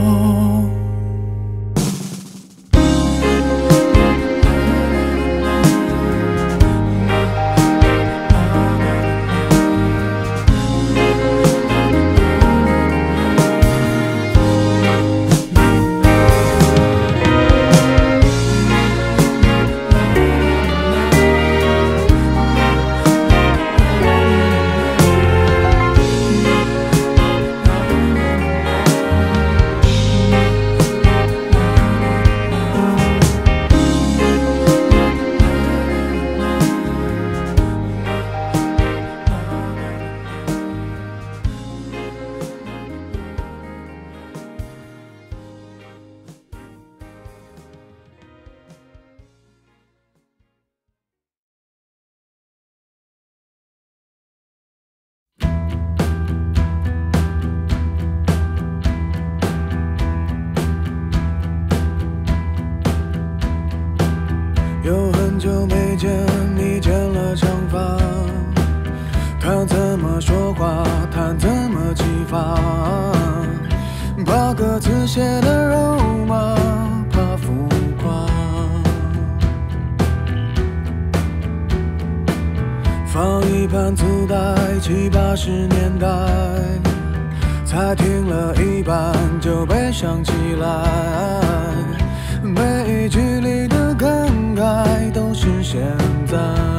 [SPEAKER 1] 有很久没见你剪了长发，他怎么说话，他怎么激发，把歌词写得肉麻，怕浮夸，放一盘磁带，70、80年代，才听了一半就被想起来，每一句里的感慨都是现在。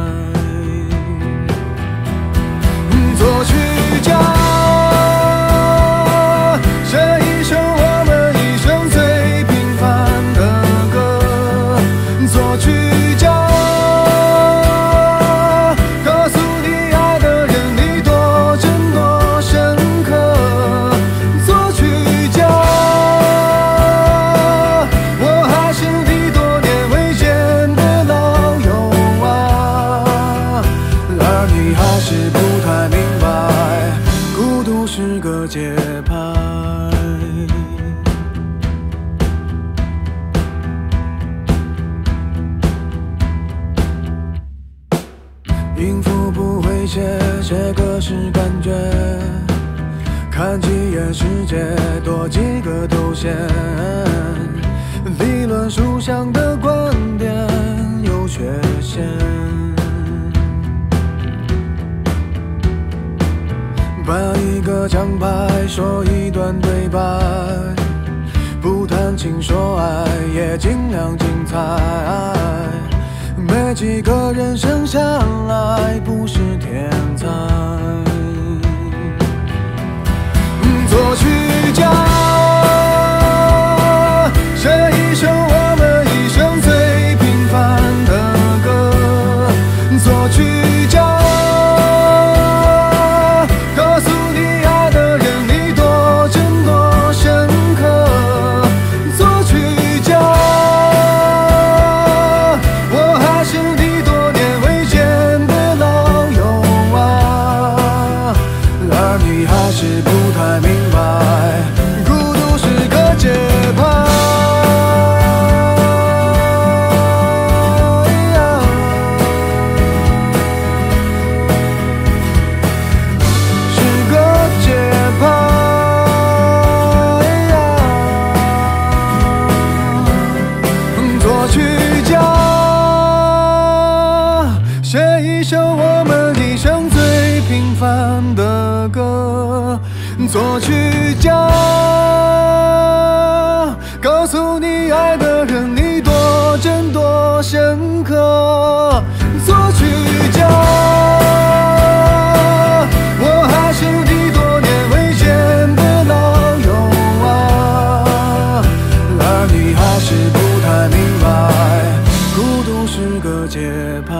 [SPEAKER 1] 作曲家，写一首我们一生最平凡的歌。作曲家，告诉你爱的人你多真多深刻。作曲家，我还是你多一些些个是感觉，看几眼世界多几个头衔，理论书上的观点有缺陷，办一个奖牌，说一段对白，不谈情说爱，也尽量精彩。没几个人生下来不是天才。作曲家写一首我们一生最平凡的歌，作曲家告诉你爱的人你多真多深刻，作曲家我还是你多年未见的老友啊，而你还是不太明白孤独是个节拍，是个节拍。作曲家写一首我们一生最平凡的歌，作曲家告诉你爱的人你多真多深刻，作曲家我还是你多年未见的老友啊，而你还是不太明白孤独是个节拍。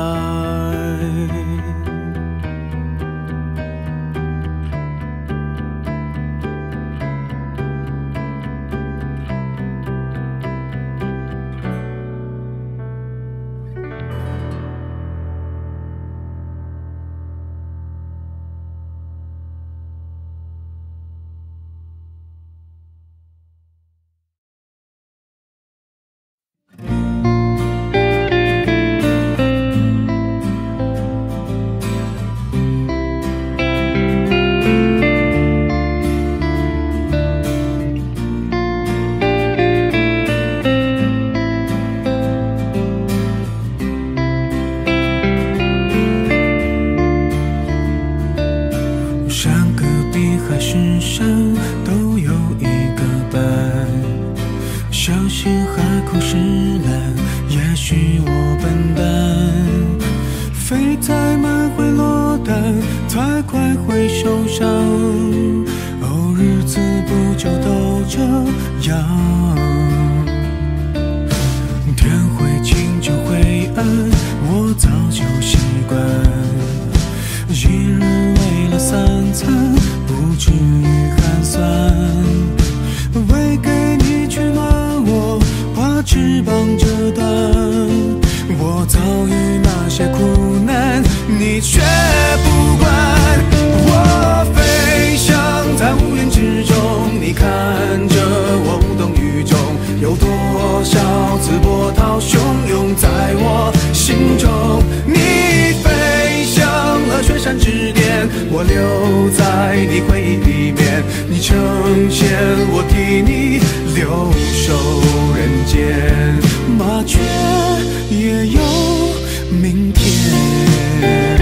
[SPEAKER 1] 我留在你回忆里面，你呈现我替你留守人间，麻雀也有明天。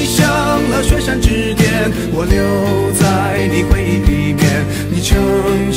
[SPEAKER 1] 我留在你回忆里面，你呈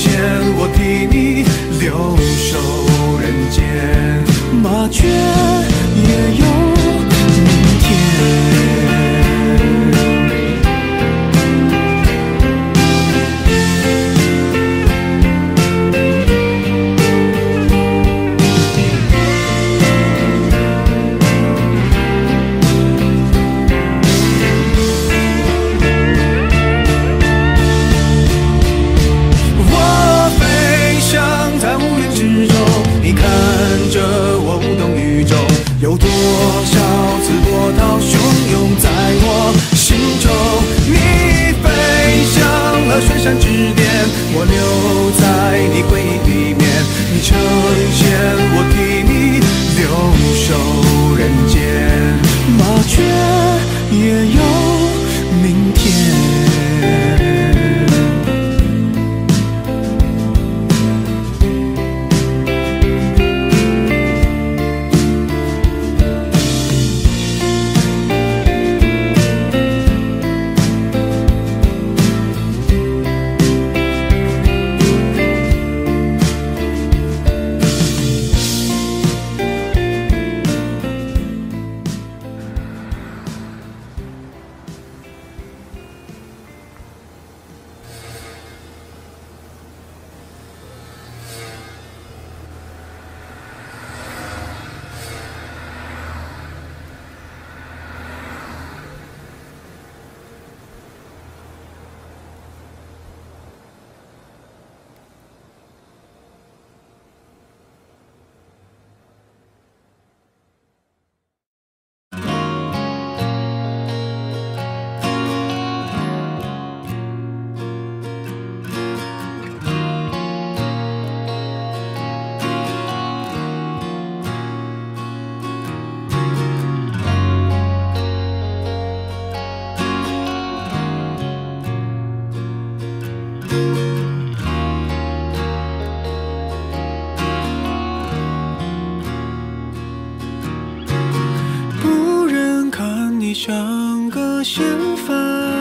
[SPEAKER 1] 烦，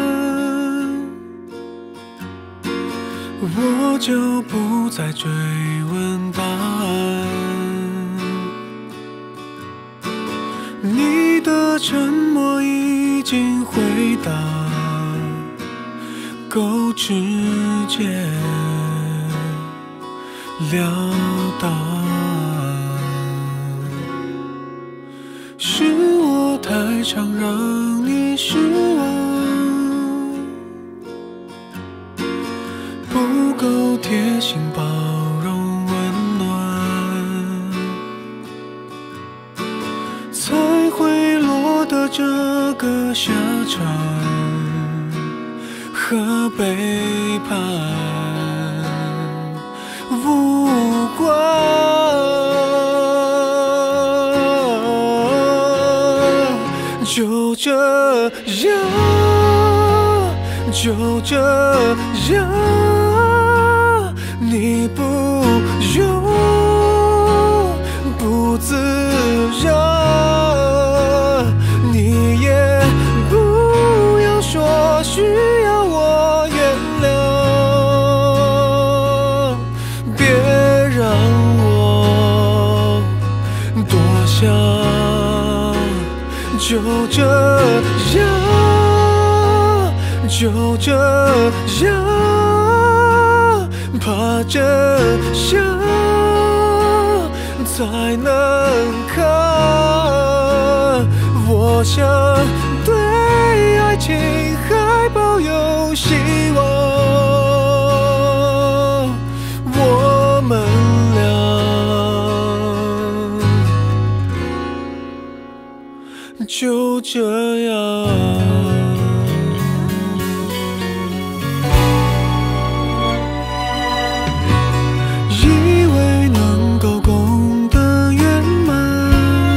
[SPEAKER 1] 我就不再追问答案。你的沉默已经回答，够直截了当。是我太常让你失望，不够贴心包容温暖，才会落得这个下场和背叛无关。就这样，就这样，你不用不自然，你也不要说需要我原谅，别让我多想。就这样，就这样，怕真相才能看。我想对爱情还抱有希望，我们俩就这样。以为能够功德圆满，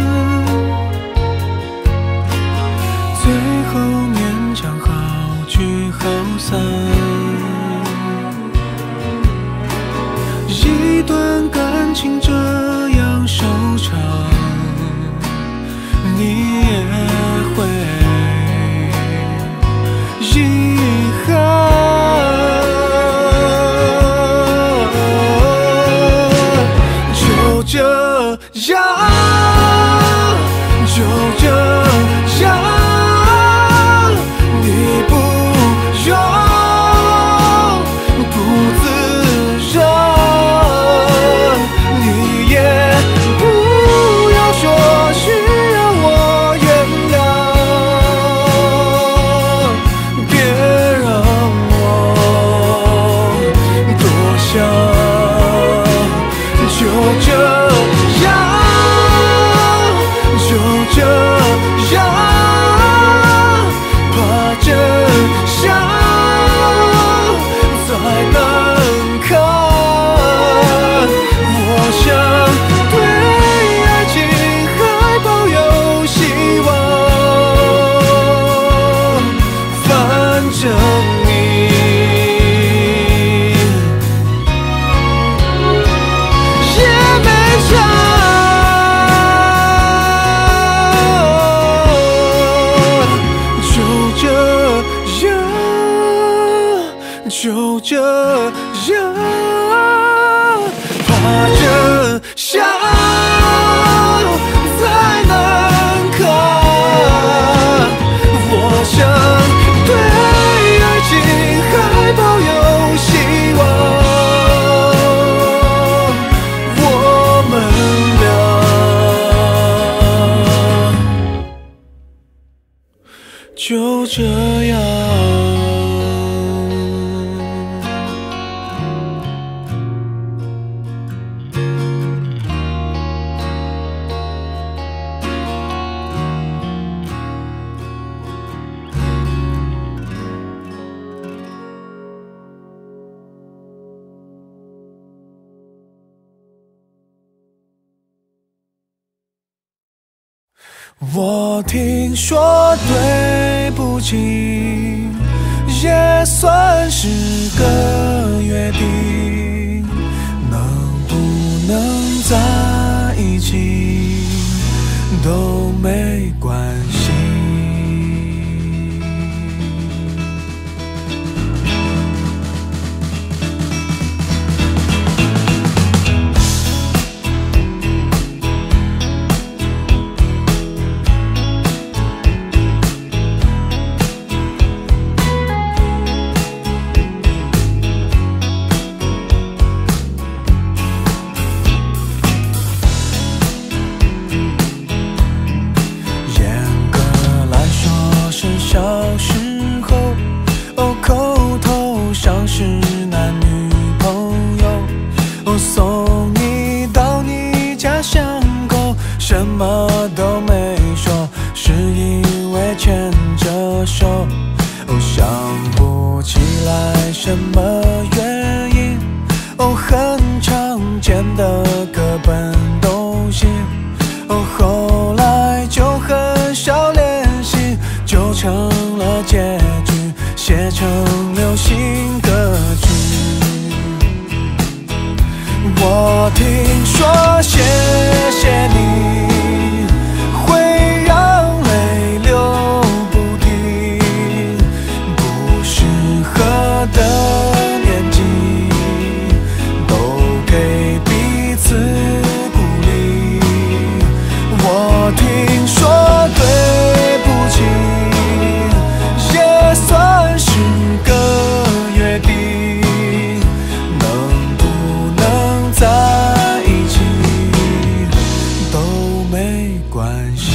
[SPEAKER 1] 最后勉强好聚好散。一段感情这样收场，你也会遗憾。就这样，就这样，你不用不自然，你也不要说需要我原谅，别让我多想。就这样，就这样，怕真相才能看。我想对爱情还抱有希望，反正就这样，怕真相才能看。我想对爱情还抱有希望，我们俩就这样。我听说对不起也算是个约定，能不能在一起都没关系。 哦，口头上是男女朋友，哦，送你到你家巷口，什么都没说，是因为牵着手。哦，想不起来什么原因，哦，很常见的课本东西，哦，后来就很少联系，就成了结局，写成流行歌曲。我听说谢谢你会让泪流不停，不适合的年纪都给彼此鼓励。我听说对不起也算是个约定，能不能在一起都没关系。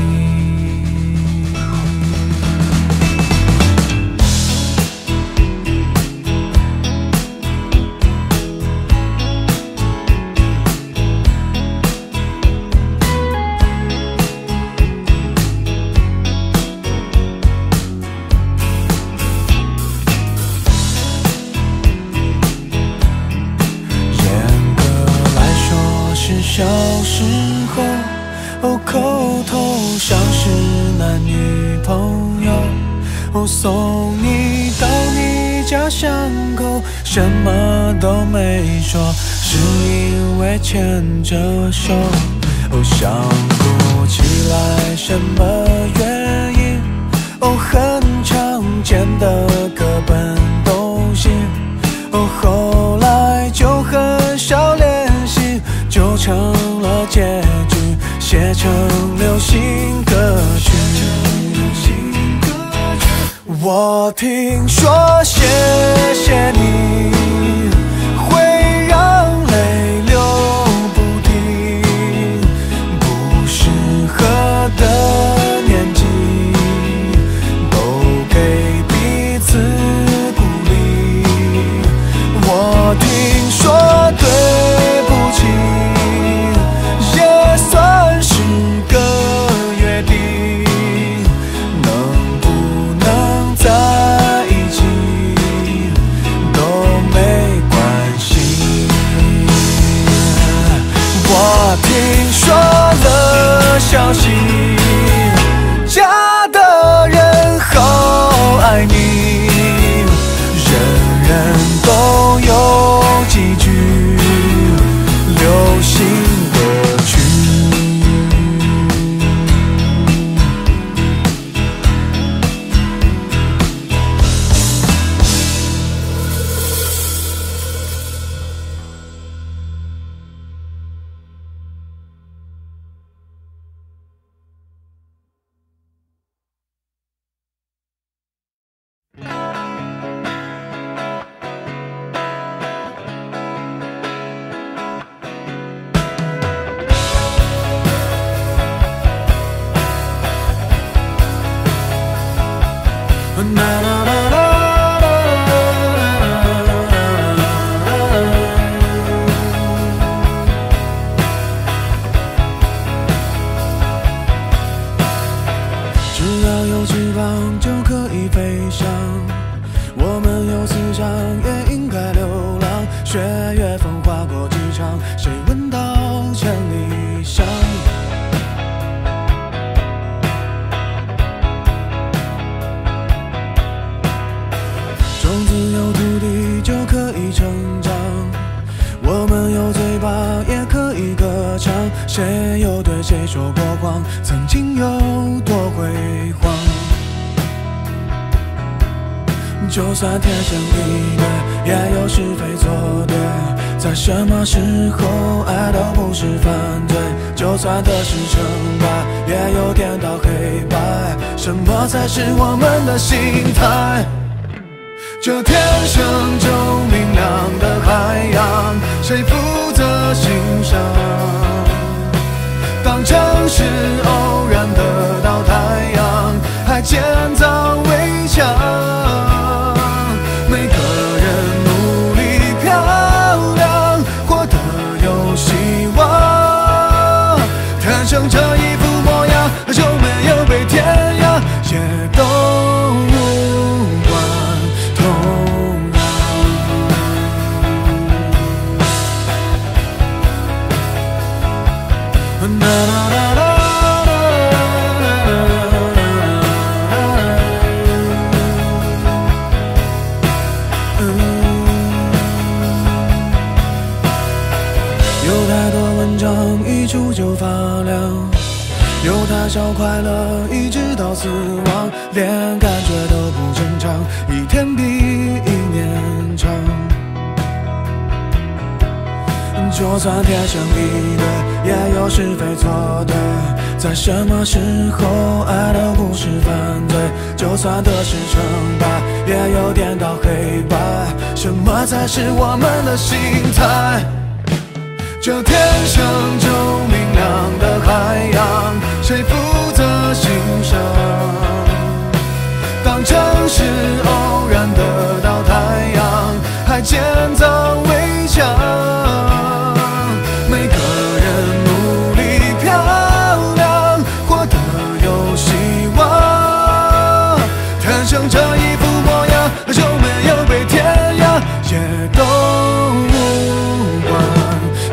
[SPEAKER 1] 小时候，哦，口头上是男女朋友，哦，送你到你家巷口，什么都没说，是因为牵着手。哦，想不起来什么原因，哦，很常见的课本东西，哦，后来就很少联系，就成了结局，写成流行歌曲。我听说谢谢你会让泪流不停，不适合的年纪都给彼此鼓励。我听说对不起也算是个约定，能不能在一起都没关系。我听说了消息，家的人好爱你，人人都有几句流行歌曲。只要有翅膀就可以飞翔，我们有思想也应该流浪，血月风划过机场，谁闻到千里香？种子有土地就可以成长，我们有嘴巴也可以歌唱，谁又对谁说过谎？曾经有多辉煌？就算天生一对，也有是非错对，在什么时候爱都不是犯罪，就算得失成败，也有颠倒黑白，什么才是我们的心态？这天生就明亮的海洋，谁负责欣赏？当城市偶然得到太阳，还建造围墙。 笑快乐一直到死亡，连感觉都不正常，一天比一年长。就算天生一对，也有是非错对，在什么时候爱都不是犯罪，就算得失成败，也有颠倒黑白，什么才是我们的心态？这天生就明亮的海洋，谁负责欣赏？当城市偶然得到太阳，还建造围墙，每个人努力漂亮，活得有希望。天生这一副模样，就没有被天涯，也都无关。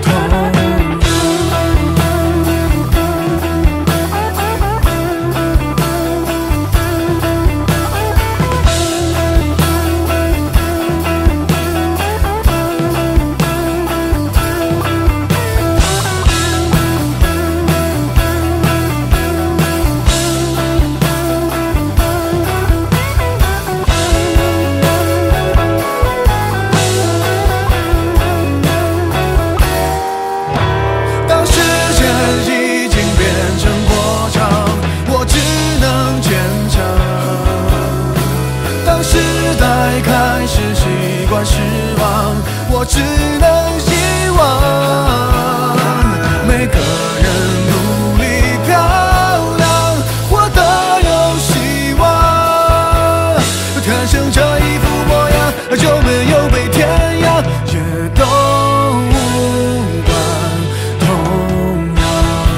[SPEAKER 1] 失望，我只能希望每个人努力漂亮，活得有希望。天生这一副模样，就没有被天涯，也都无关痛痒。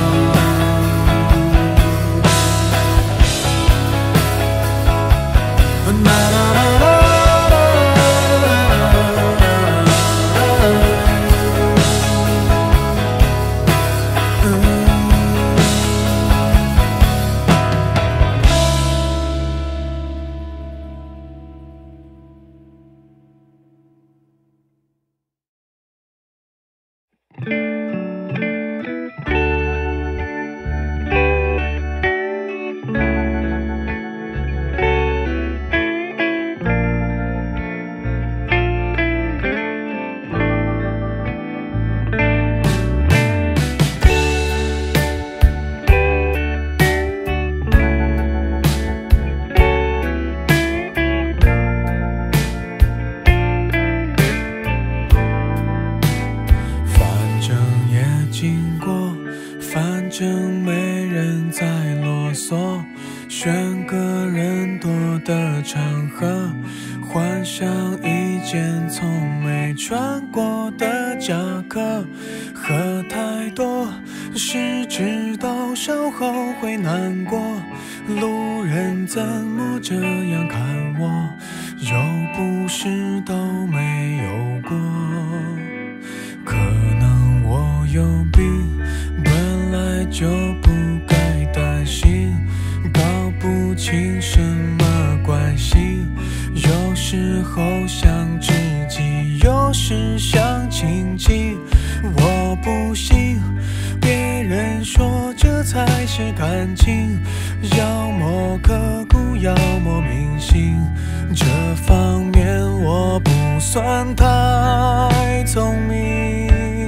[SPEAKER 1] 选个人多的场合，换上一件从没穿过的夹克。喝太多是知道稍后会难过，路人怎么这样看我，又不是都没有过。可能我有病，本来就不该担心，搞不清什么关系，有时候想知己，有时想亲近。我不信别人说这才是感情，要么刻骨，要么铭心，这方面我不算太聪明。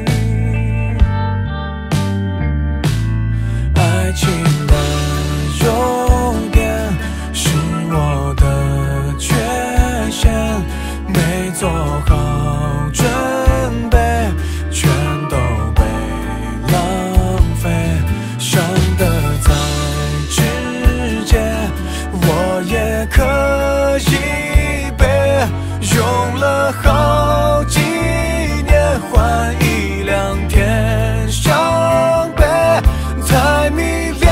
[SPEAKER 1] 爱情的优点是我的缺陷，没做好准备，全都被浪费，伤得再直接，我也可以背，用了好几年换一两天伤悲，才迷恋，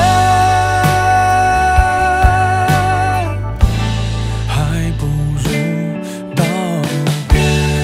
[SPEAKER 1] 还不如道别。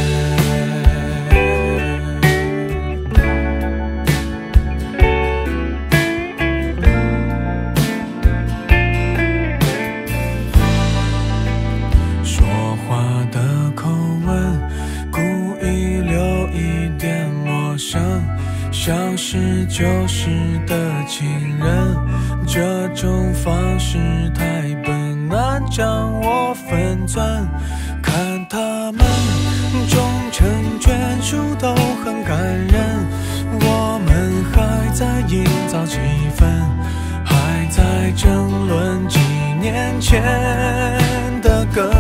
[SPEAKER 1] 说话的口吻故意留一点陌生，像是旧时的情人， 这种方式太笨，难将我分寸。看他们终成眷属都很感人，我们还在营造气氛，还在争论几年前的歌。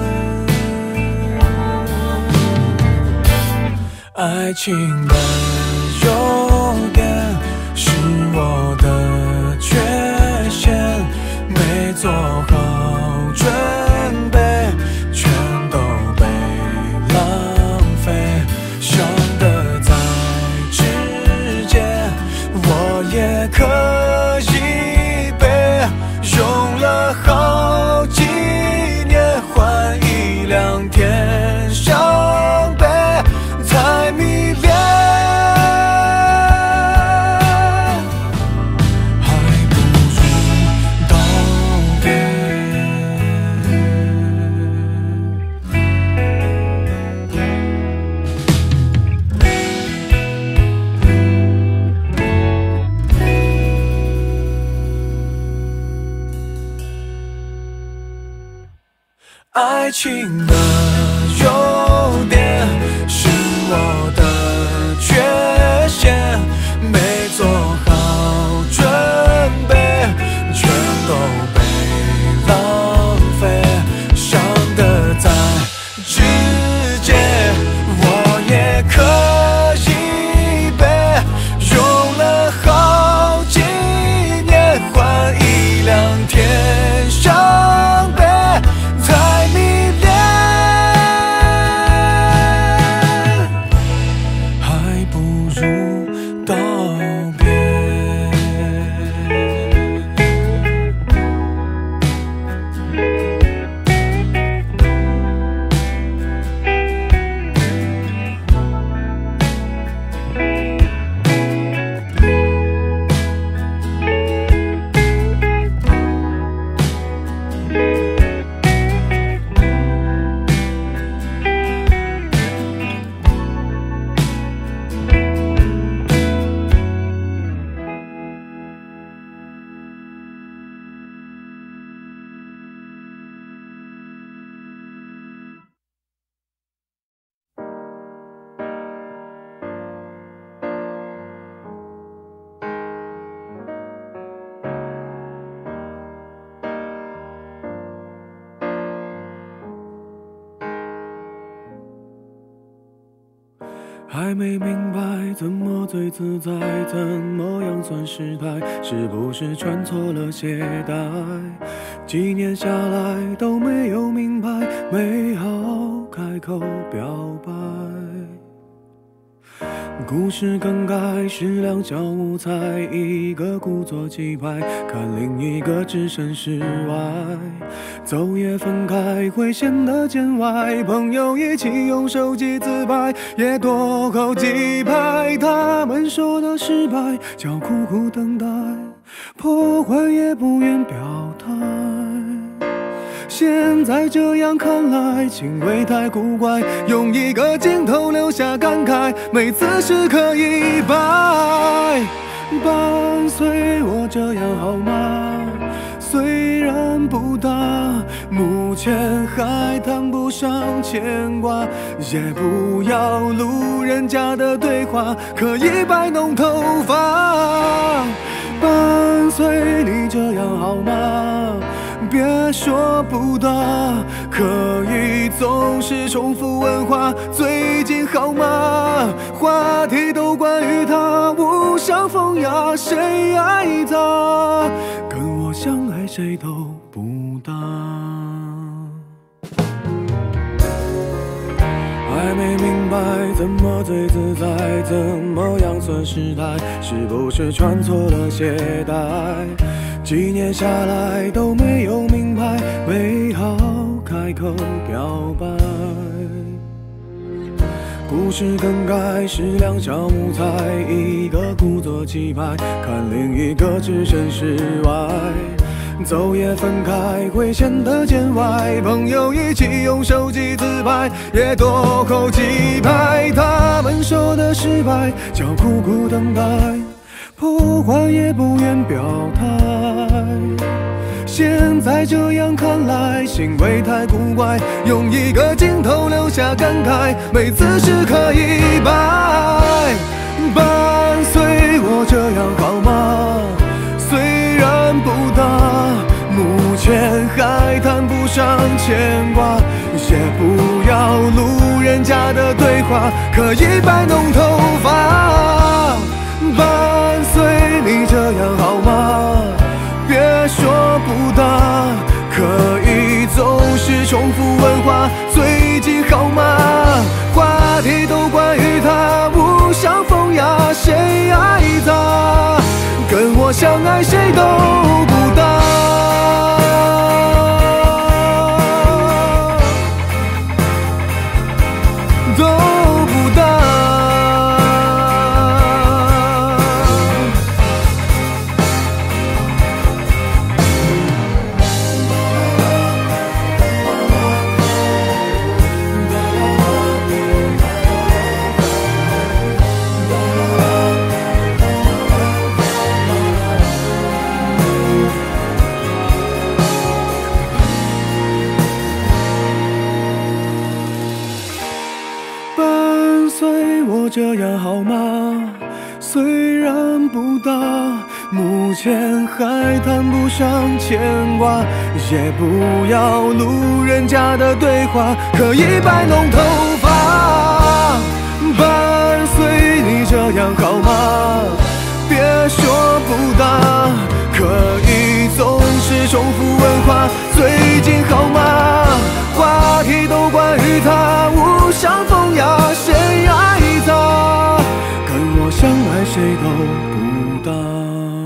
[SPEAKER 1] 爱情的优点是我的缺陷，没做好准备，全都被浪费。想得再直接，我也可以背，用了好几年换一两天伤悲，才迷恋。爱情的优点是我的缺陷，没做好准备，全都被浪费。想得再直接，我也可以背，用了好几年换一两天伤悲。还没明白怎么最自在，怎么样算失态，是不是穿错了鞋带？几年下来都没有明白，没好开口表白。故事更改是两小无猜，一个故作气派，看另一个置身事外。走也分开会显得见外，朋友一起用手机自拍，也多好几拍。他们说的失败叫苦苦等待，破坏也不愿表态。现在这样看来，情味太古怪，用一个镜头留下感慨，每次时刻一摆。伴随我这样好吗？虽然不大，目前还谈不上牵挂，也不要路人甲的对话，可以摆弄头发。伴随你这样好吗？别说不大，可以总是重复问话，最近好吗？话题都关于他，无伤风雅，谁爱他？跟我相爱谁都不搭。还没明白怎么最自在，怎么样算失态，是不是穿错了鞋带？几年下来都没有明白，没好开口表白。故事更改是两小无猜，一个故作气派，看另一个置身事外。走也分开会显得见外，朋友一起用手机自拍，也多扣几拍。他们说的失败叫苦苦等待， 破坏也不愿表态。现在这样看来，行为太古怪，用一个镜头留下感慨，每次时刻一百。伴随我这样好吗？虽然不大，目前还谈不上牵挂，也不要路人甲的对话，可以摆弄头发。伴随你这样好吗？别说不大，可以总是重复问话，最近好吗？话题都关于他，无伤风雅，谁爱他？跟我相爱谁都不大，都不大。这样好吗？虽然不大，目前还谈不上牵挂，也不要路人甲的对话，可以摆弄头发。伴随你这样好吗？别说不大，可以总是重复问话，最近好吗？话题都关于他，无伤风雅，谁爱他？跟我相爱谁都不大。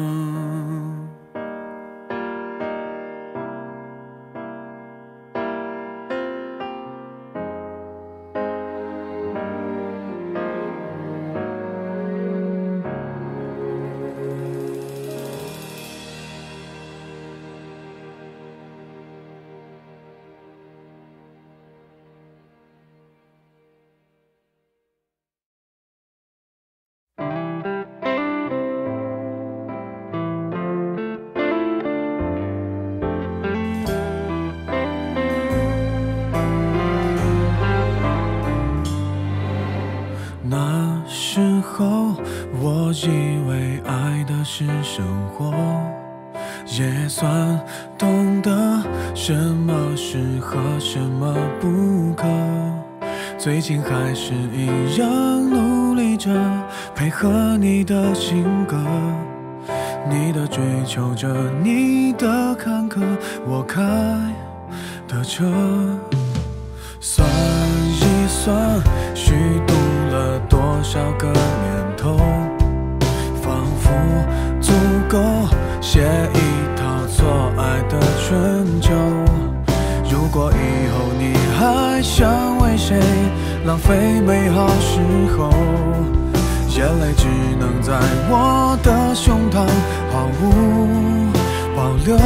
[SPEAKER 1] 那时候我以为爱的是生活，也算懂得什么适合什么不可，最近还是一样努力着配合你的性格，你的追求着，你的坎坷，我开的车。算一算虚度了多少个年头，仿佛足够写一套错爱的春秋。如果以后你还想为谁浪费美好时候，眼泪只能在我的胸膛毫无保留。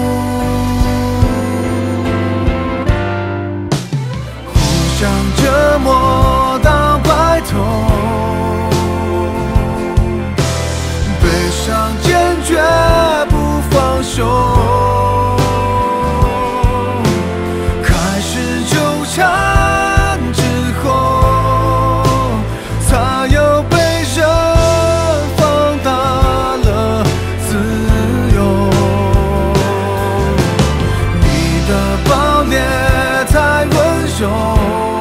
[SPEAKER 1] 想折磨到白头，悲伤坚决不放手，开始纠缠之后，才又被人放大了自由。你的暴烈太温柔，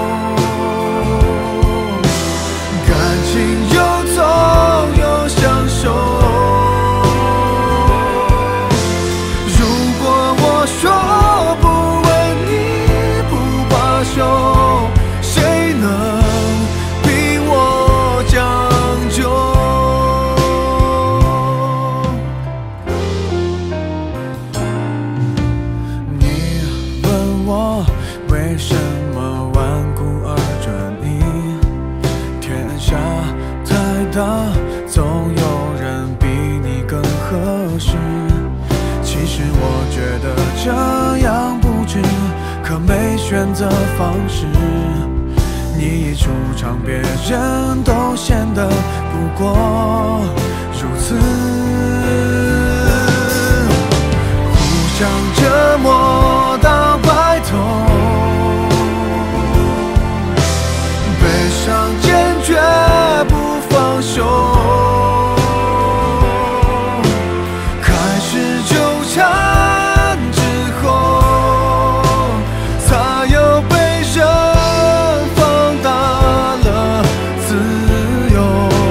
[SPEAKER 1] 总有人比你更合适。其实我觉得这样不值，可没选择方式。你一出场，别人都显得不过如此，互相折磨到白头，悲伤坚决不放手，开始纠缠之后，才又被人放大了自由。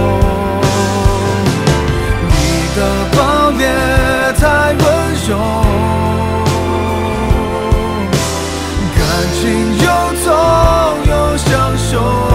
[SPEAKER 1] 你的暴烈太温柔，感情又痛又享受。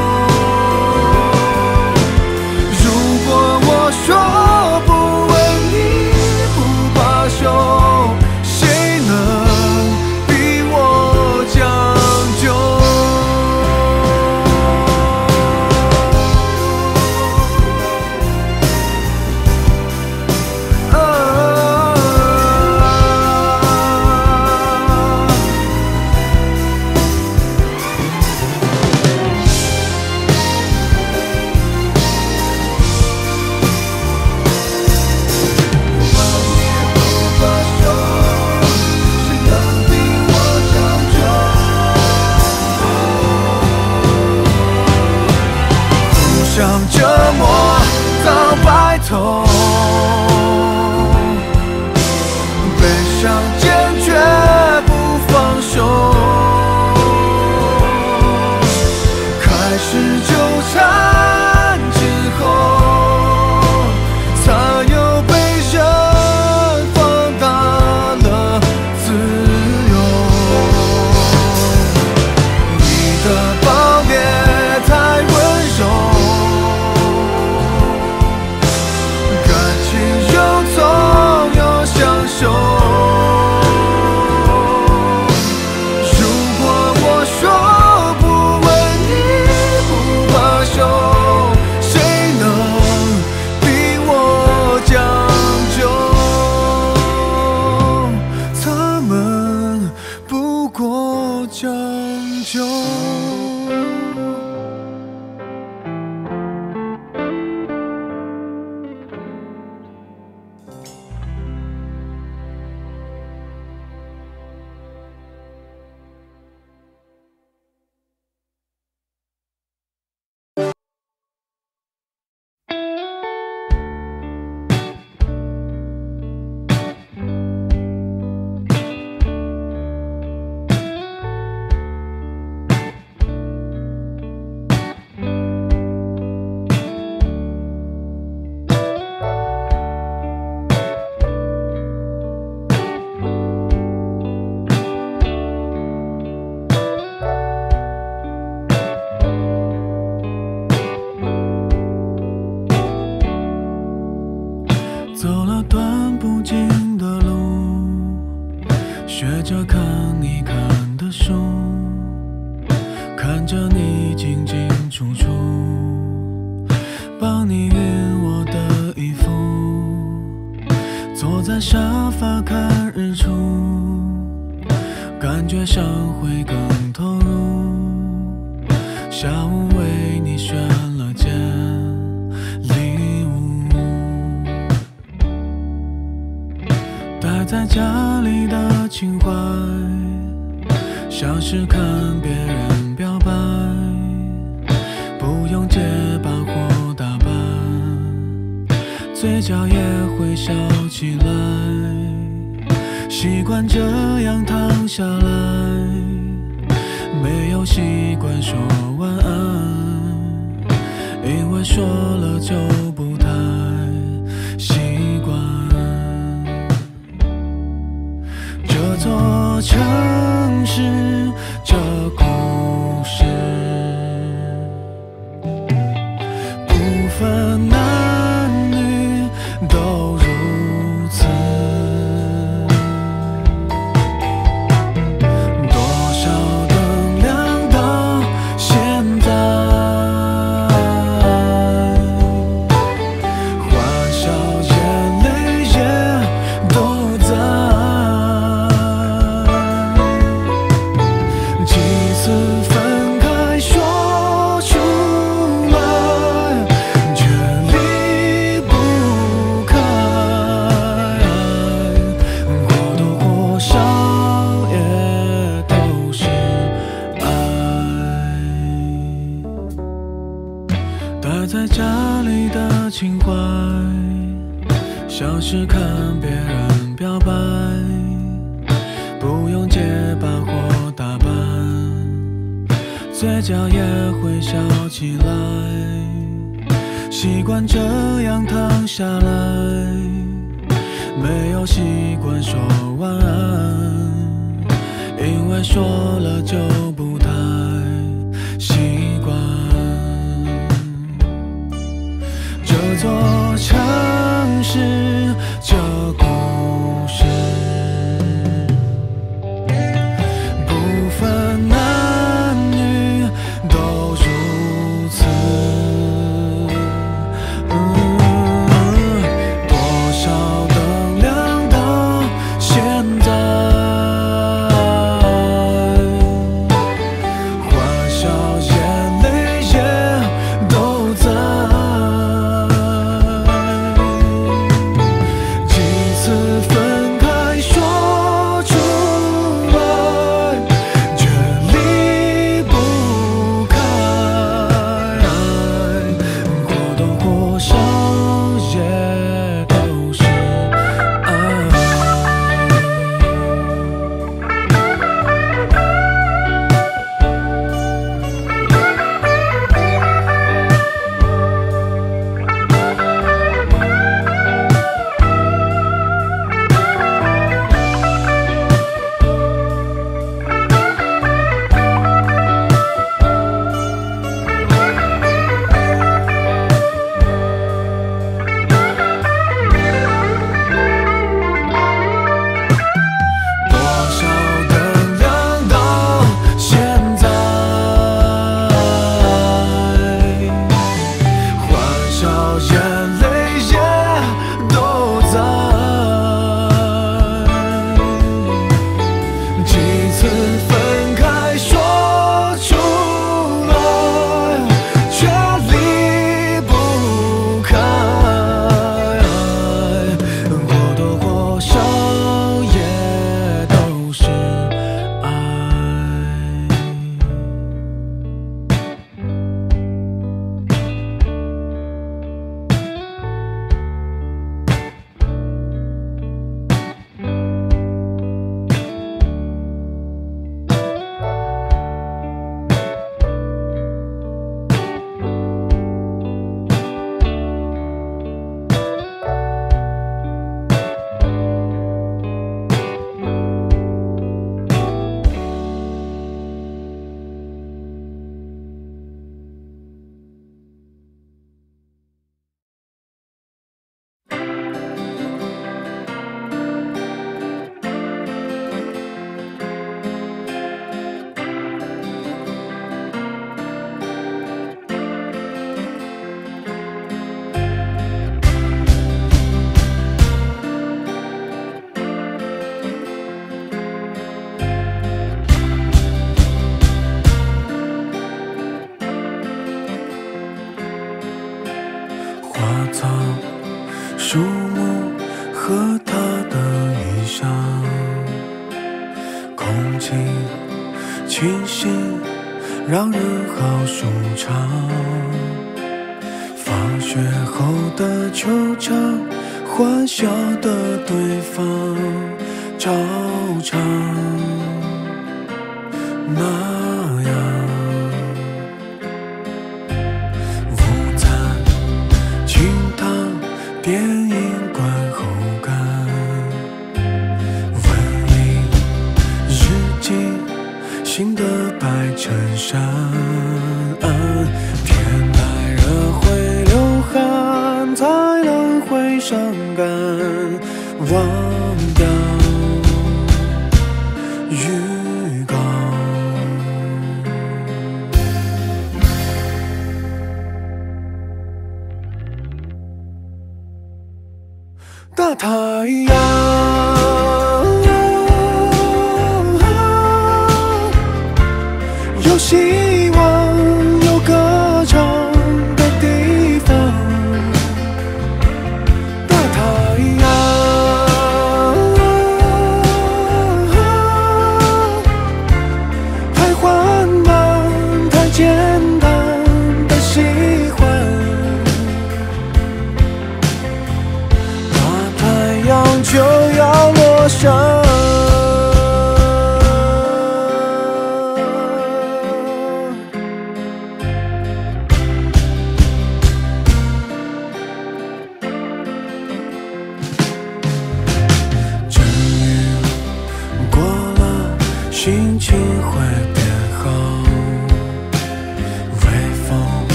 [SPEAKER 1] 折磨到白头，悲伤坚决不放手，开始纠缠之后，才又被人放大了自由。你的暴烈太温柔，将就。走了段不尽的路，学着看你看的书，看着你进进出出，帮你熨我的衣服，坐在沙发看日出，感觉上会更投入。下午为你选了件礼物，待在家里的情怀，像是看别人表白，不用结巴或打扮，嘴角也会笑起来，习惯这样躺下来，没有习惯说晚安，因为说了就不太习惯。这座城市，这故事，不分男女都如此。多少灯亮到现在，欢笑眼泪也都在。几次分开说出来，却离不在家里的情怀，像是看别人表白，不用结巴或打扮，嘴角也会笑起来，习惯这样躺下来，没有习惯说晚安，因为说了就不太习惯。这座城市，这故事，不分男女都如此。多少灯亮到现在，欢笑眼泪也都在。树木和他的衣裳，空气清新，让人好舒畅。放学后的球场，欢笑的对方，照常那样。午餐、清汤、电影观后感，文艺日记，新的白衬衫，天太热会流汗，太冷会伤感，忘掉预告。大太阳，有希望，有歌唱的地方。大太阳，太缓慢，太简单的喜欢。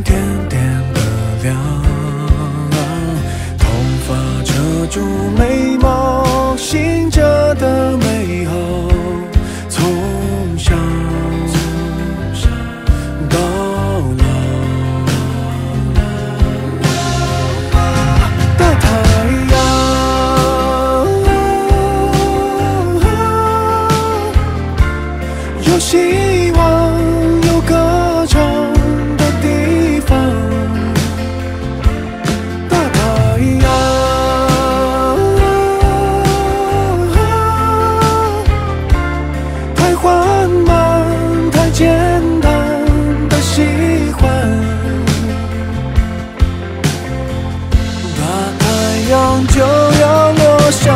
[SPEAKER 1] 点点的亮，头发遮住眉毛，醒着的美好，从小到老。大太阳有希望，有歌唱的地方。大太阳太缓慢，太简单的喜欢。大太阳就要落下，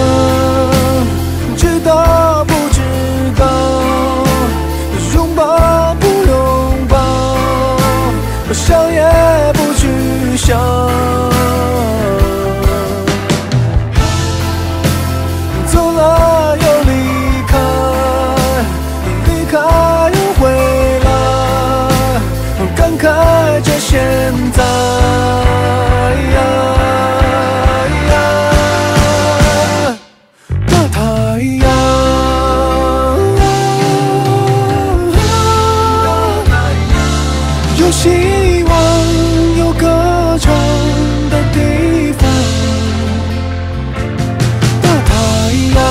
[SPEAKER 1] 知道不知道？拥抱不拥抱，想也不去想。走了又离开，离开又回来，感慨着现在。大太阳有希望，有歌唱的地方。大太阳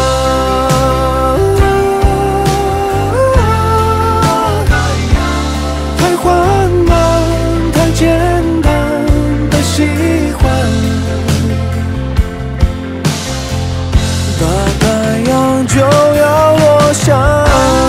[SPEAKER 1] 太缓慢，太简单的喜欢。大太阳就要落下。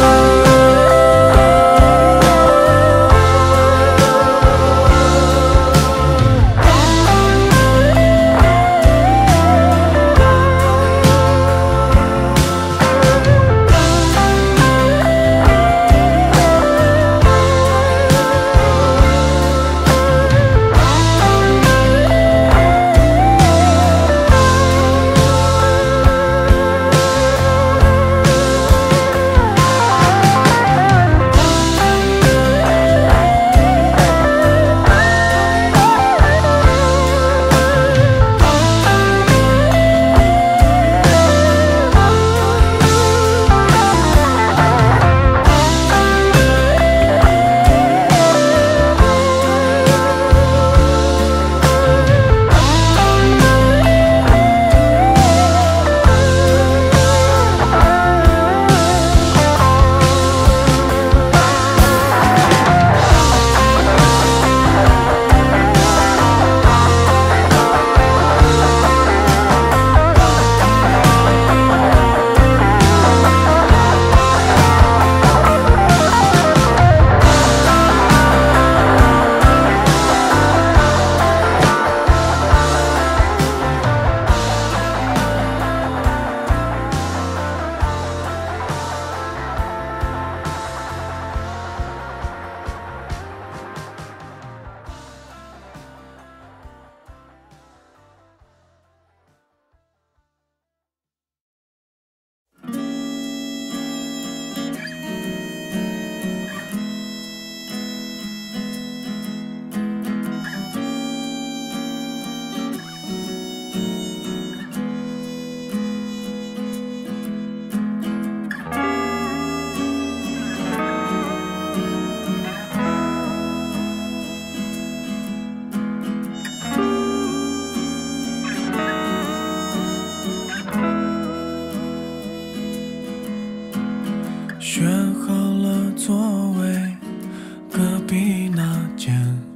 [SPEAKER 1] 选好了座位，隔壁那间，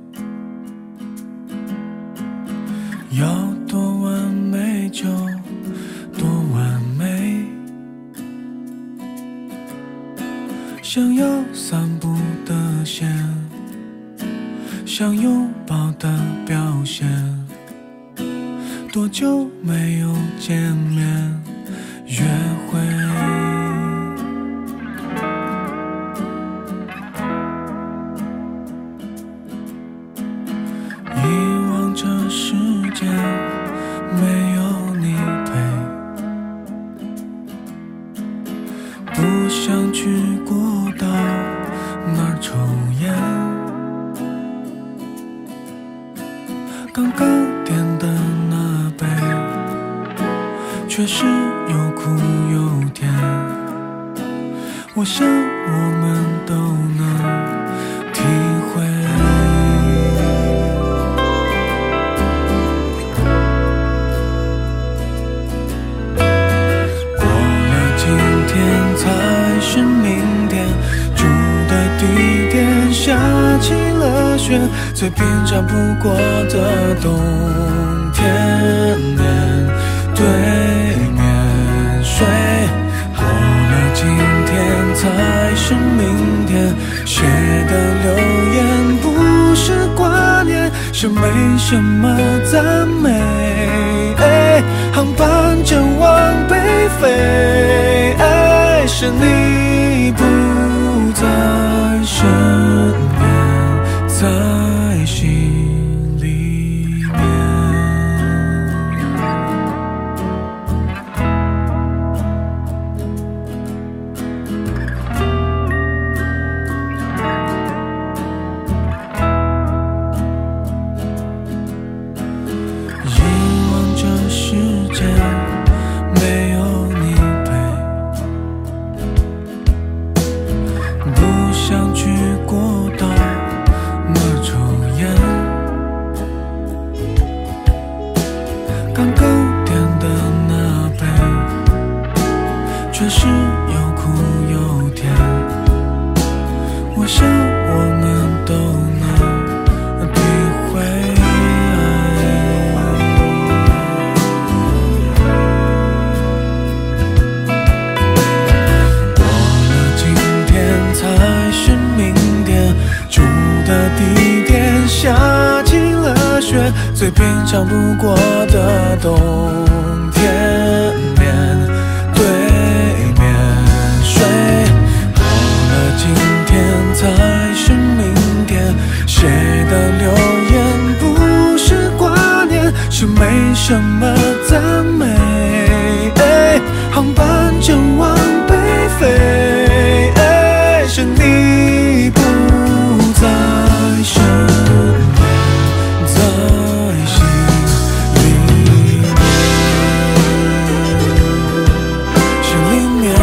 [SPEAKER 1] 要多完美就多完美，想要散步的线，想拥抱的表现，多久没有见面约会？这世间没有你陪，不想去过道那儿抽烟。 刚刚点的那杯，却是又苦又甜。我想我们都能体会。过了今天才是明天，住的地点下起了雪，最平常不过的冬天，面对面睡。好了今天才是明天，写的留言不是挂念，是没什么赞美。航班正往北飞，是你不在身边，在心里面。遗忘这世界没有你陪，不想去过道那抽烟，刚刚点的那杯，却是又苦又甜。我想我们都能体会。过了今天才是明天，住的地点下起了雪，最平常不过的冬天，面对面睡。好了今天才是明天，写的留言不是挂念，是没什么赞美。航班正往北飞，是你不在身边，在心里面，心里面。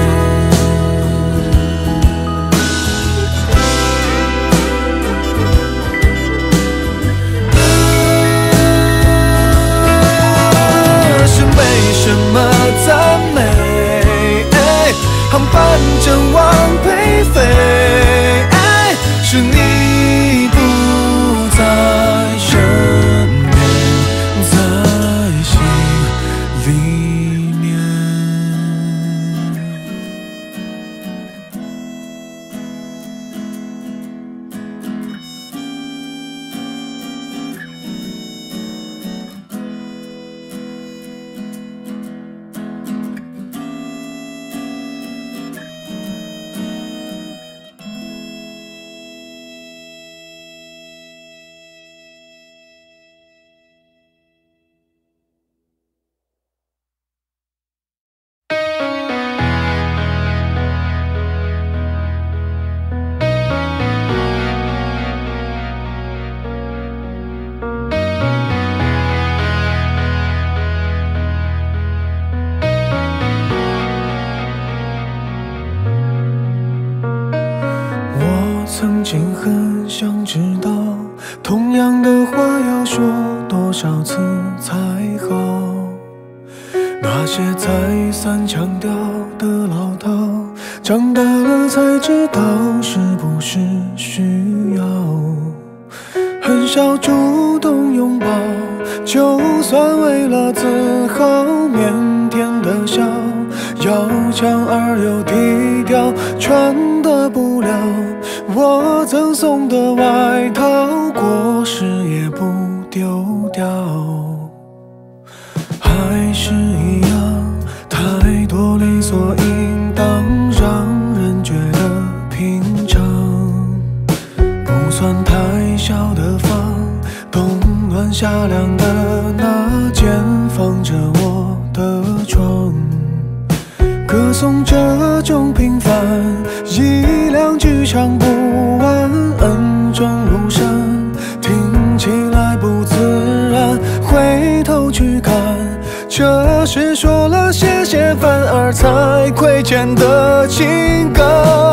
[SPEAKER 1] 是没什么赞美，航班正往北飞，是你不在身边，在心里面。曾经很想知道，同样的话要说多少次才好？那些再三强调的老套，长大了才知道是不是需要。很少主动拥抱，就算为了自豪，腼腆的笑，要强而又低调，穿的布料，我赠送的外套，过时也不丢掉。还是一样，太多理所应当，让人觉得平常。不算太小的房，冬暖夏凉的那间，放着我的床，歌颂这种平凡，一两句唱不完，恩重如山，听起来不自才亏欠的情感。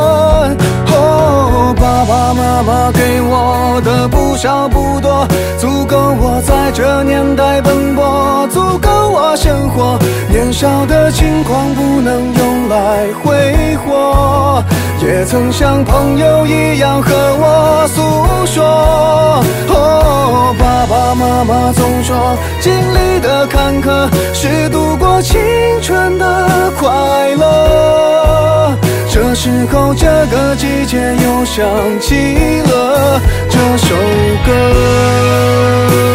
[SPEAKER 1] 哦，爸爸妈妈给我的不少不多，足够我在这年代奔波，足够我生活。年少的轻狂不能用来挥霍，也曾像朋友一样和我诉说。哦，爸爸妈妈总说，经历的坎坷是度过青春的快乐。这时候这个季节又想起了这首歌。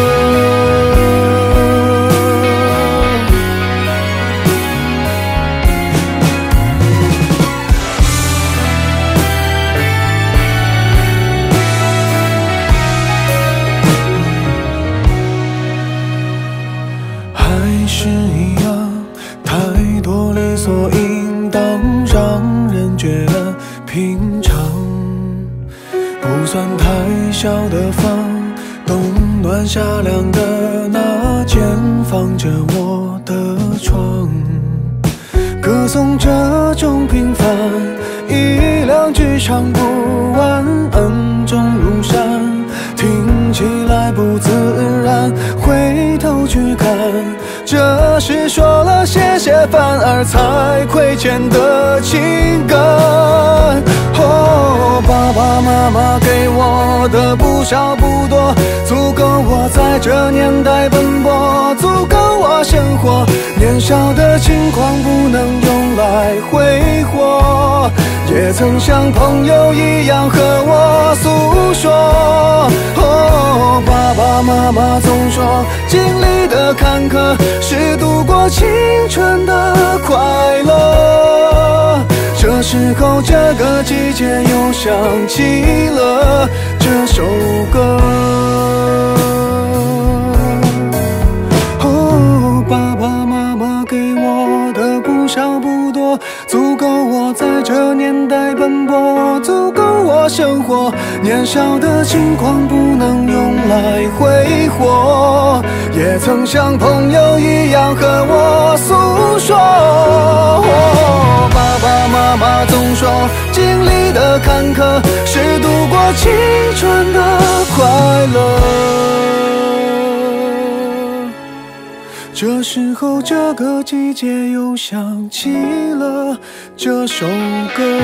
[SPEAKER 1] 还是一样，太多理所应当，让人觉得平常。不算太小的房，冬暖夏凉的那间放着我的床，歌颂这种平凡，一两句唱不完，恩重如山，听起来不自然，回头去看，这是说了谢谢反而才亏欠的情感。哦，爸爸妈妈给我的不少不多，足够我在这年代奔波，足够我生活。年少的轻狂不能用来挥霍，也曾像朋友一样和我诉说。哦，爸爸妈妈总说，经历的坎坷是度过青春的快乐。这时候这个季节又想起了这首歌。哦，爸爸妈妈给我的不少不多，足够我在这年代奔波，足够我生活。年少的轻狂不能用来挥霍，也曾像朋友一样和我诉说。哦，爸爸妈妈总说，经历的坎坷是度过青春的快乐。这时候这个季节又想起了这首歌。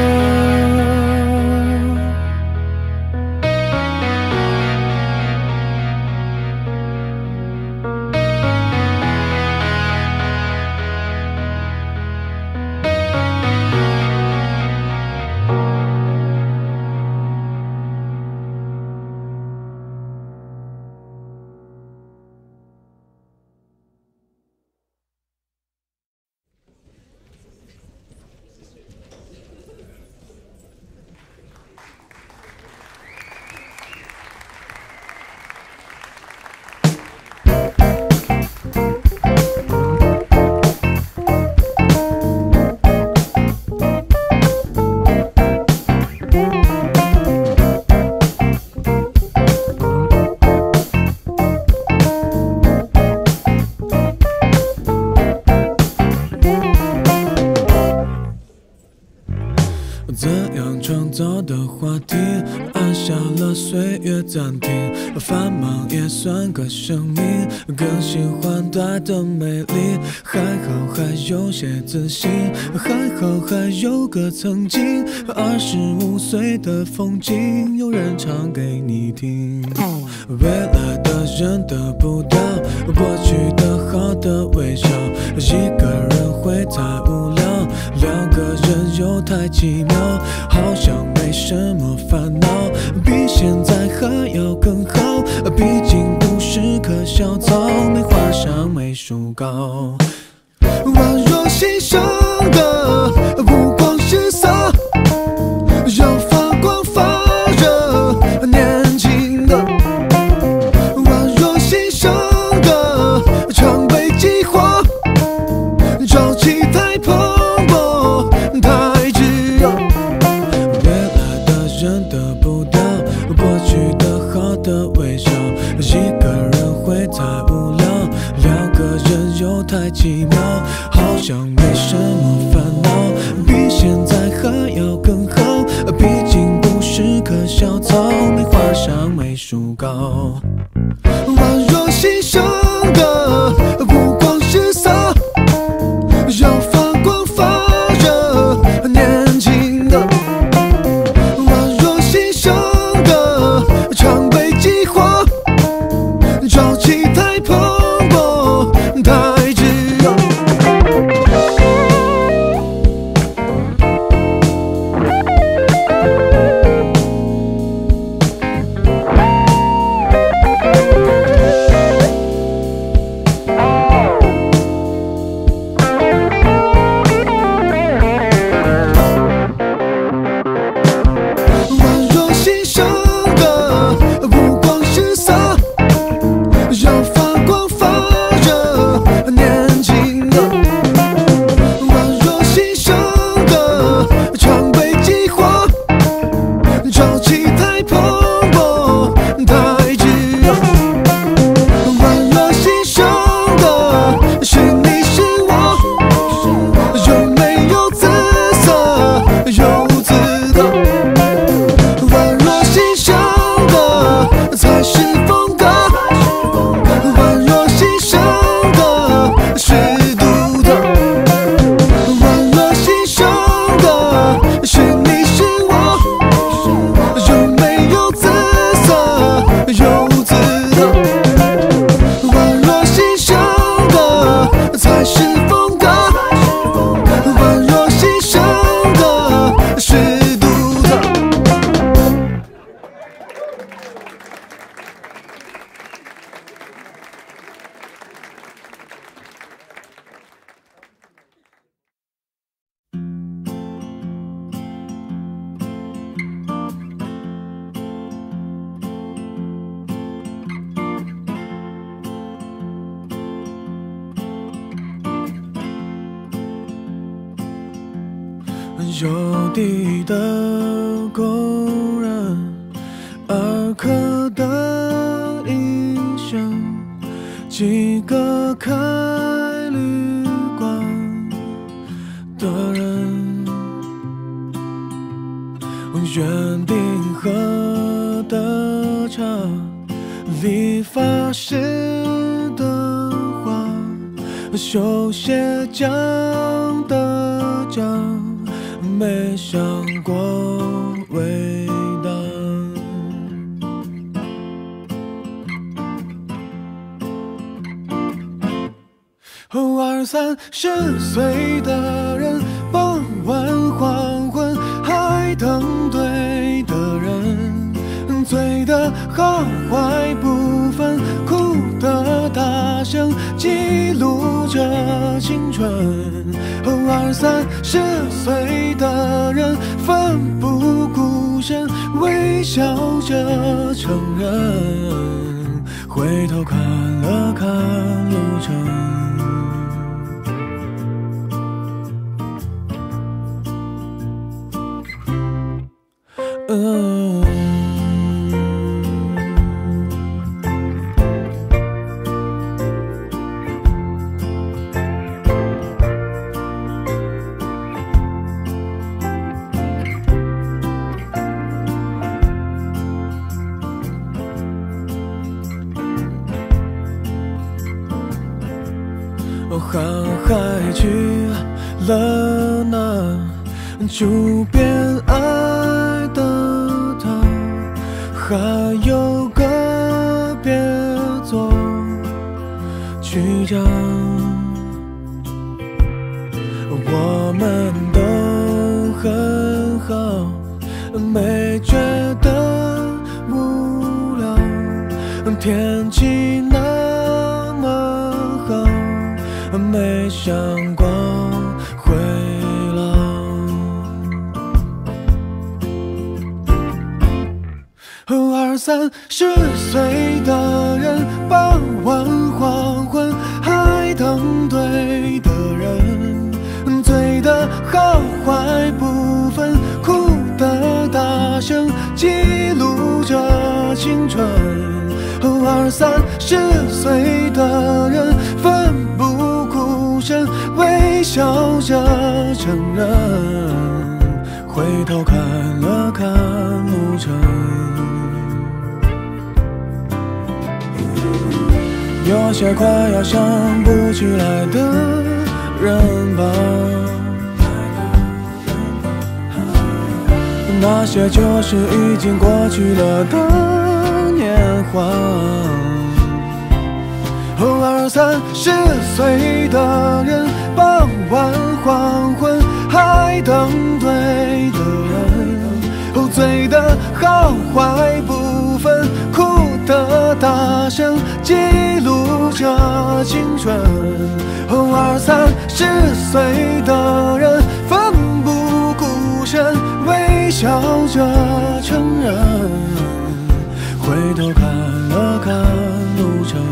[SPEAKER 1] 怎样创造的话题，按下了岁月暂停，繁忙也算个生命，更喜欢短的美丽。还好还有些自信，还好还有个曾经，25岁的风景有人唱给你听。未来的人得不到过去的好的微笑，一个人会太无聊，两个人又太奇妙，好像没什么烦恼，比现在还要更好，毕竟不是棵小草，没画上美术稿。宛若欣赏的不光是洒，要发光发热年轻的。宛若欣赏的常被激化，朝气太蓬勃太炙热。未来的人得不到过去的好的微笑，一个人会太无聊，两个人又太奇妙，好像没什么宛若牺牲的不光是洒，要发光发热年轻的。宛若牺牲的常被激化，朝气太蓬勃太炙热。有地的工人，二科的医生，几个开旅馆的人，园丁喝的茶，理发师的花，修鞋匠的匠，没想过伟大。20-30岁的人，傍晚黄昏还等对的人，醉的好坏不分，哭的大声记录着青春。20-30岁的人，奋不顾身，微笑着承认，回头看了看路程。航海去了那主编爱的他，还有个别做局长，我们都很好，没觉得无聊，天气那么好，没想过会老。20-30岁的人，傍晚黄昏还等对的人，醉的好坏不分，哭的大声记录着青春。20-30岁的人，奋不顾身，微笑着承认，回头看了看路程。 有些快要想不起来的人吧，那些就是已经过去了的年华。20-30岁的人，傍晚黄昏还等对的人，醉的好坏不分，哭的大声记录着青春。20-30岁的人，奋不顾身微笑着承认，回头看了看路程。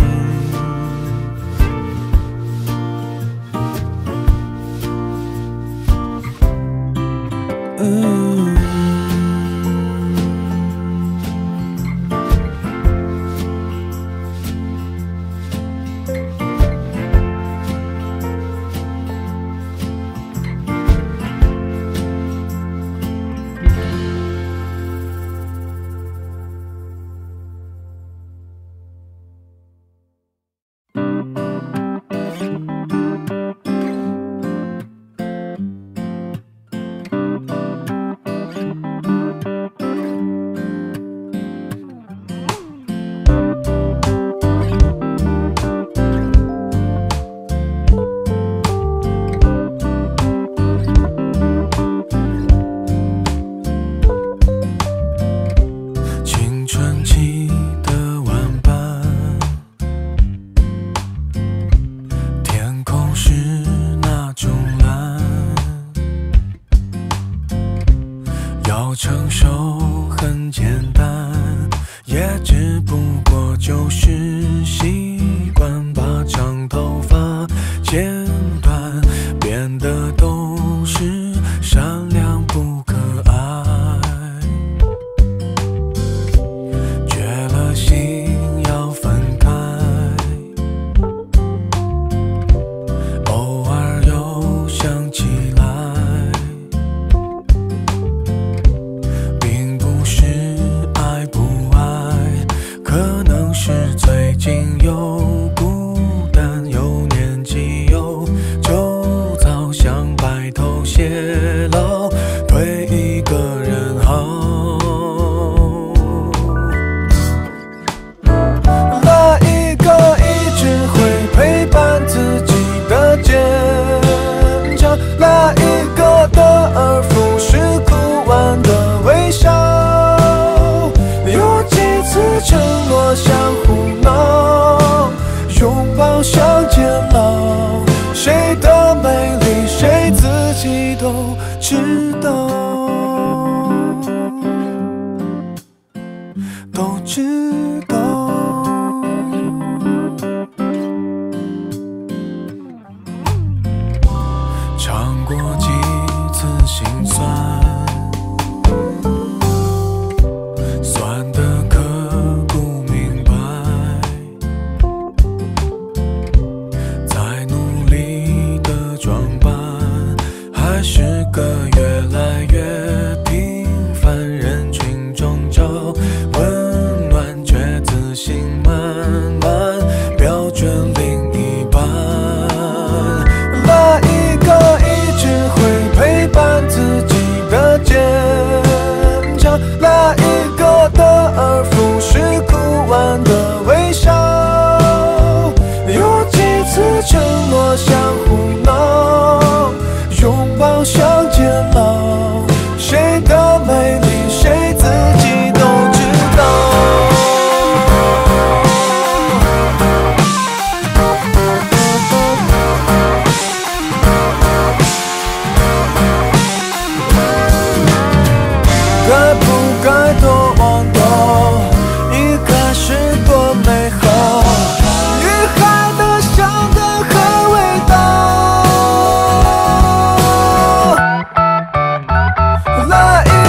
[SPEAKER 1] 要承受很简单，也只不过就是习惯把长头发剪短，变得都是善良不可爱，绝了心要分开，偶尔又想起来，是最近又孤单又年纪又就早想白头偕老，对一个人好。那一个一直会陪伴自己的坚强，那一个的耳福是哭完的微笑，有几次承诺相互闹，拥抱像煎熬，谁的美丽谁自己都知道，都知道。尝过几次心酸，酸的刻骨铭白，再努力的装扮，还是个越来越平凡人群中找温暖，却自信满满，标准另一半。那一个一直会陪伴自己的坚强，那一个的耳福是哭完的微笑，有几次承诺相互闹，拥抱像煎熬，谁的美丽谁自己都知道。该不该多忘掉一开始多美好，女孩的笑得很伟大，那一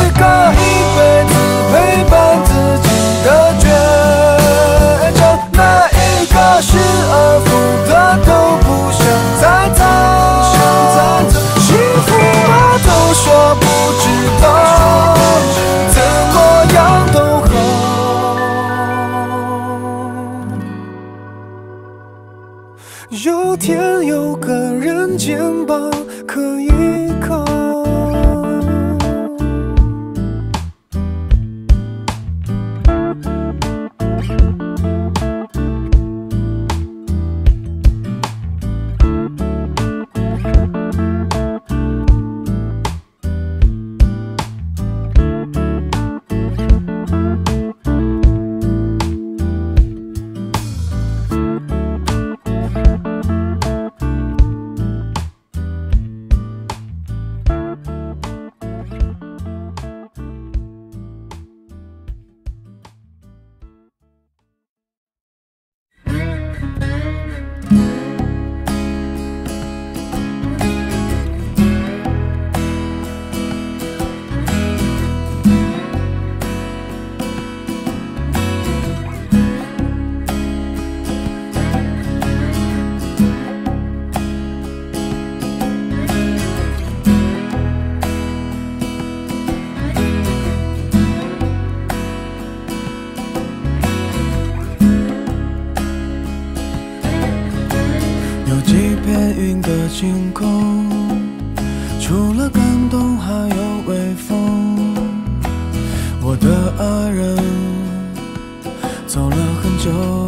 [SPEAKER 1] 星空，除了感动还有微风。我的爱人走了很久，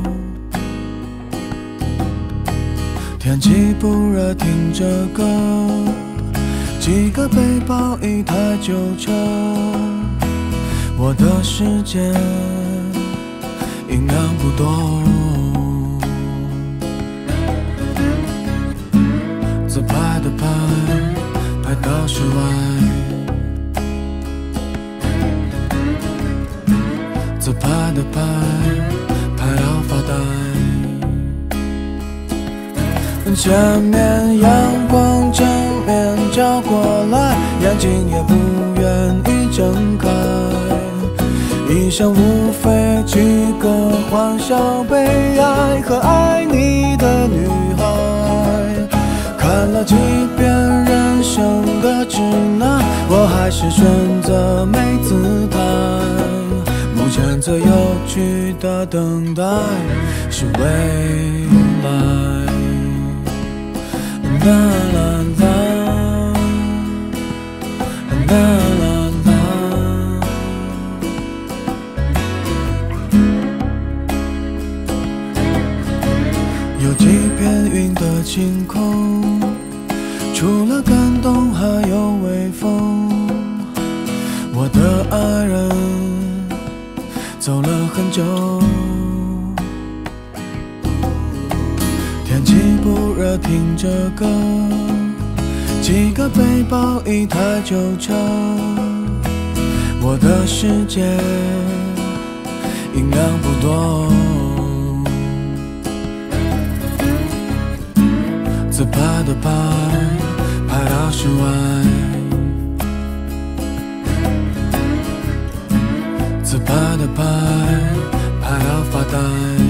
[SPEAKER 1] 天气不热，听着歌，几个背包，一台旧车，我的世界音量不多。自拍的拍，拍到室外；自拍的拍，拍到发呆。前面阳光正面照过来，眼睛也不愿意睁开。一生无非几个欢笑、悲哀和爱你的女孩。看了几遍人生的指南，我还是选择没姿态。目前最有趣的等待是未来。啦啦啦，啦啦啦。有几片云的晴空，除了感动还有微风。我的爱人走了很久，天气不热，听着歌，几个背包，一台旧车，我的世界音量不多。自拍的拍，拍到室外；自拍的拍，拍到发呆。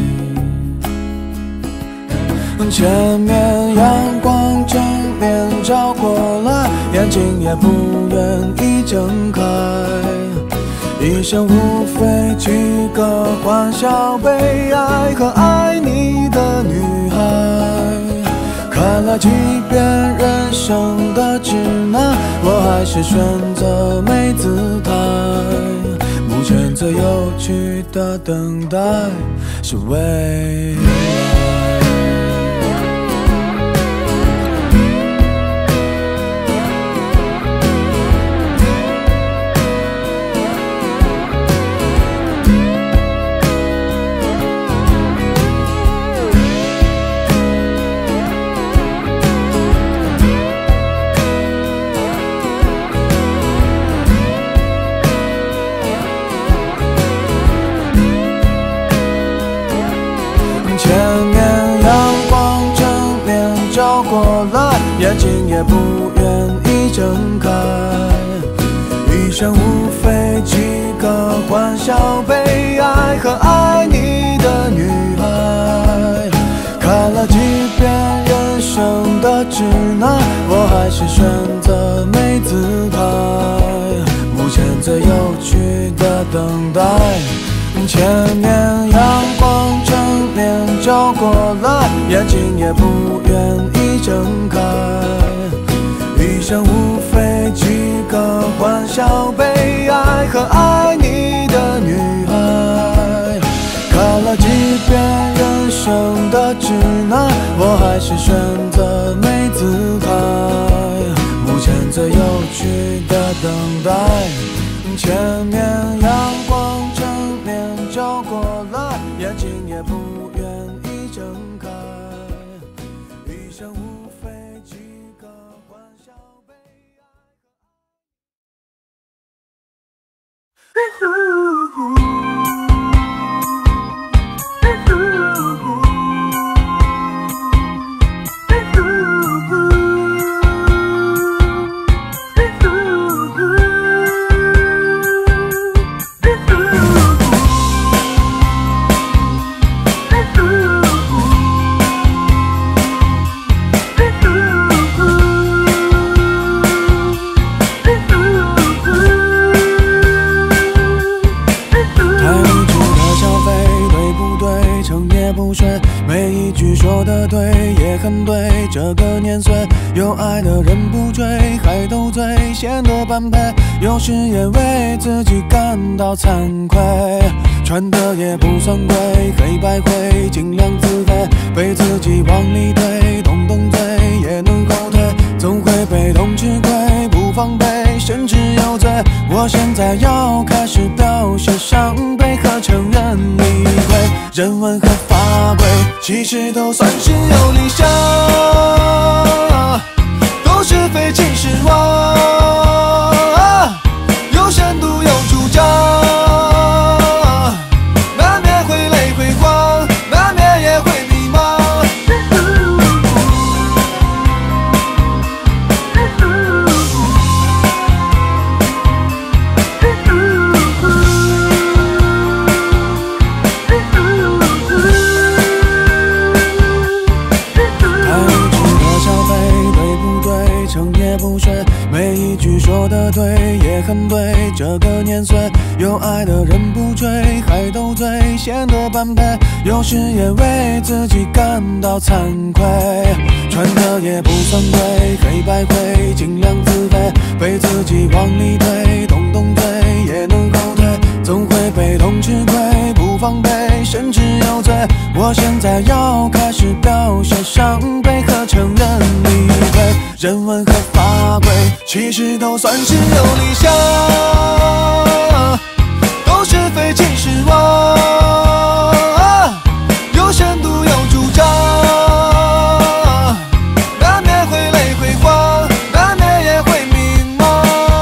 [SPEAKER 1] 前面阳光正面照过来，眼睛也不愿意睁开。一生无非几个欢笑、悲哀和爱你的女孩。看了几遍人生的指南，我还是选择没姿态。目前最有趣的等待是未来。眼睛也不愿意睁开，一生无非几个欢笑、悲哀和爱你的女孩。看了几遍人生的指南，我还是选择没姿态。目前最有趣的等待，前面阳光正面照过来，眼睛也不愿意睁开。一生无非几个欢笑、悲哀和爱你的女孩。看了几遍人生的指南，我还是选择没姿态。目前最有趣的等待，前面阳光正面照过来，眼睛也不愿意睁开。一生无非几个欢笑、悲哀。 时也为自己感到惭愧，穿的也不算贵，黑白灰，尽量自卑，被自己往里推，动动嘴也能后退，总会被动吃亏，不防备，甚至有罪。我现在要开始表现伤悲和承认理亏，人文和法规其实都算是有理想，都是非其实妄，有深度有主张，难免会累会慌，难免也会迷茫。每一句说得对，也很对。这个年岁，有爱的人不追，还斗嘴，显得般配。有时也为自己感到惭愧，穿的也不算贵，黑白灰，尽量自卑，被自己往里推，动动嘴也能后退，总会被动吃亏，不防备，甚至有罪。我现在要开始表现伤悲和承认理亏，人文和法规其实都算是有理想，都是非其实妄，有深度有主张，难免会累会慌，难免也会迷茫。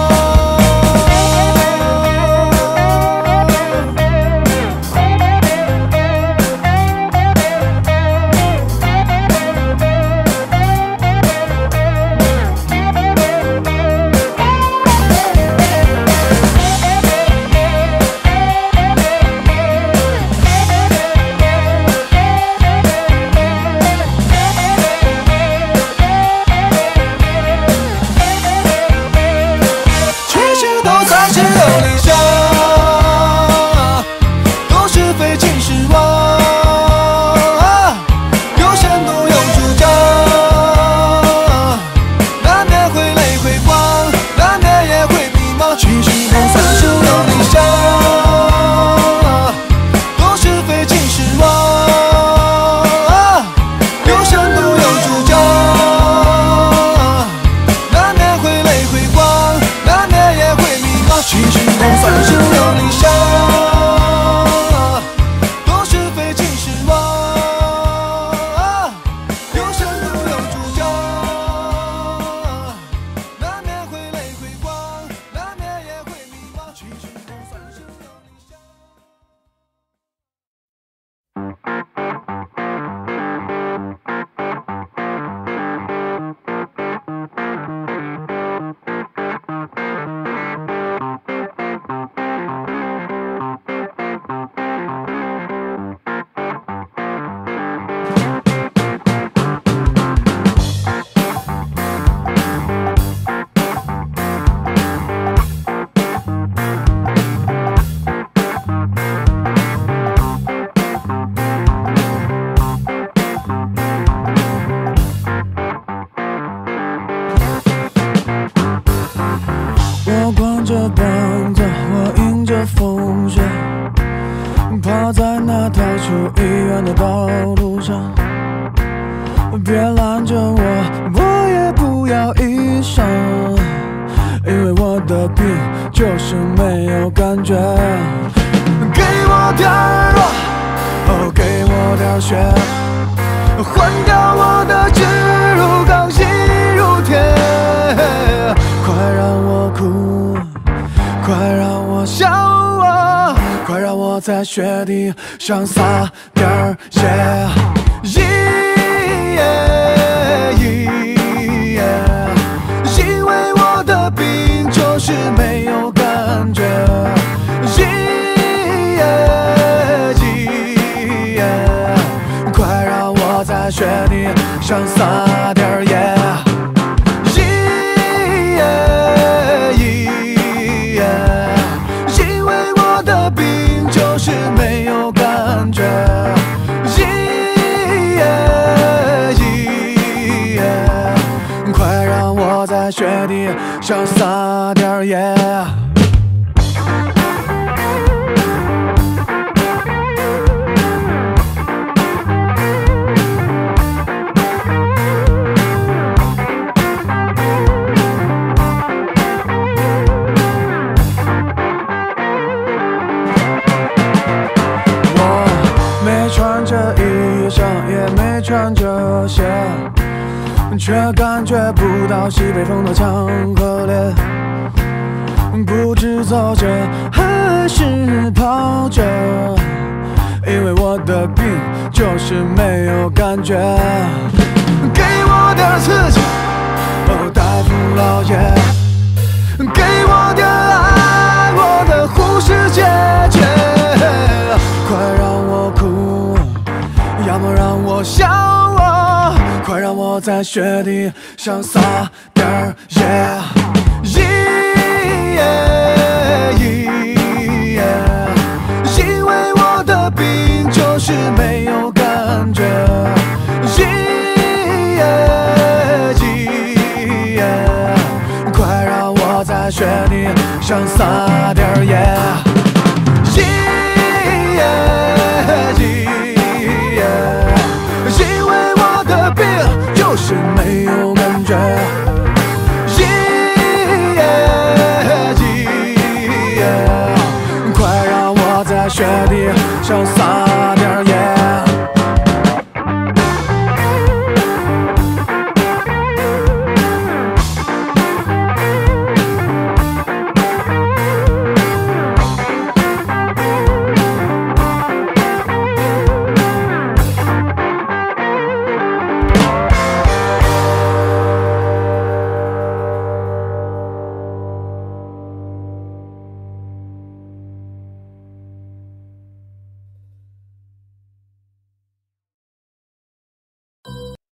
[SPEAKER 1] 趴在那条去医院的道路上，别拦着我，我也不要医生，因为我的病就是没有感觉。给我点热，哦，给我点血，换掉我的植入刚心如铁，快让我哭，快让我笑啊，快让我在雪地上撒点血。因为我的病就是没有感觉。快让我在雪地上撒点野。因为我的病就是没有感觉。快让我在雪地上撒点野。 却感觉不到西北风的强和烈。不知走着还是跑着，因为我的病就是没有感觉。给我点刺激，哦，大夫老爷，给我点爱，我的护士姐姐，快让我哭，要么让我笑我，快让我在雪地上撒点儿野。因为我的病就是没有感觉。快让我在雪地上撒点儿野。因为我的病就是没有感觉。快让我在雪地上。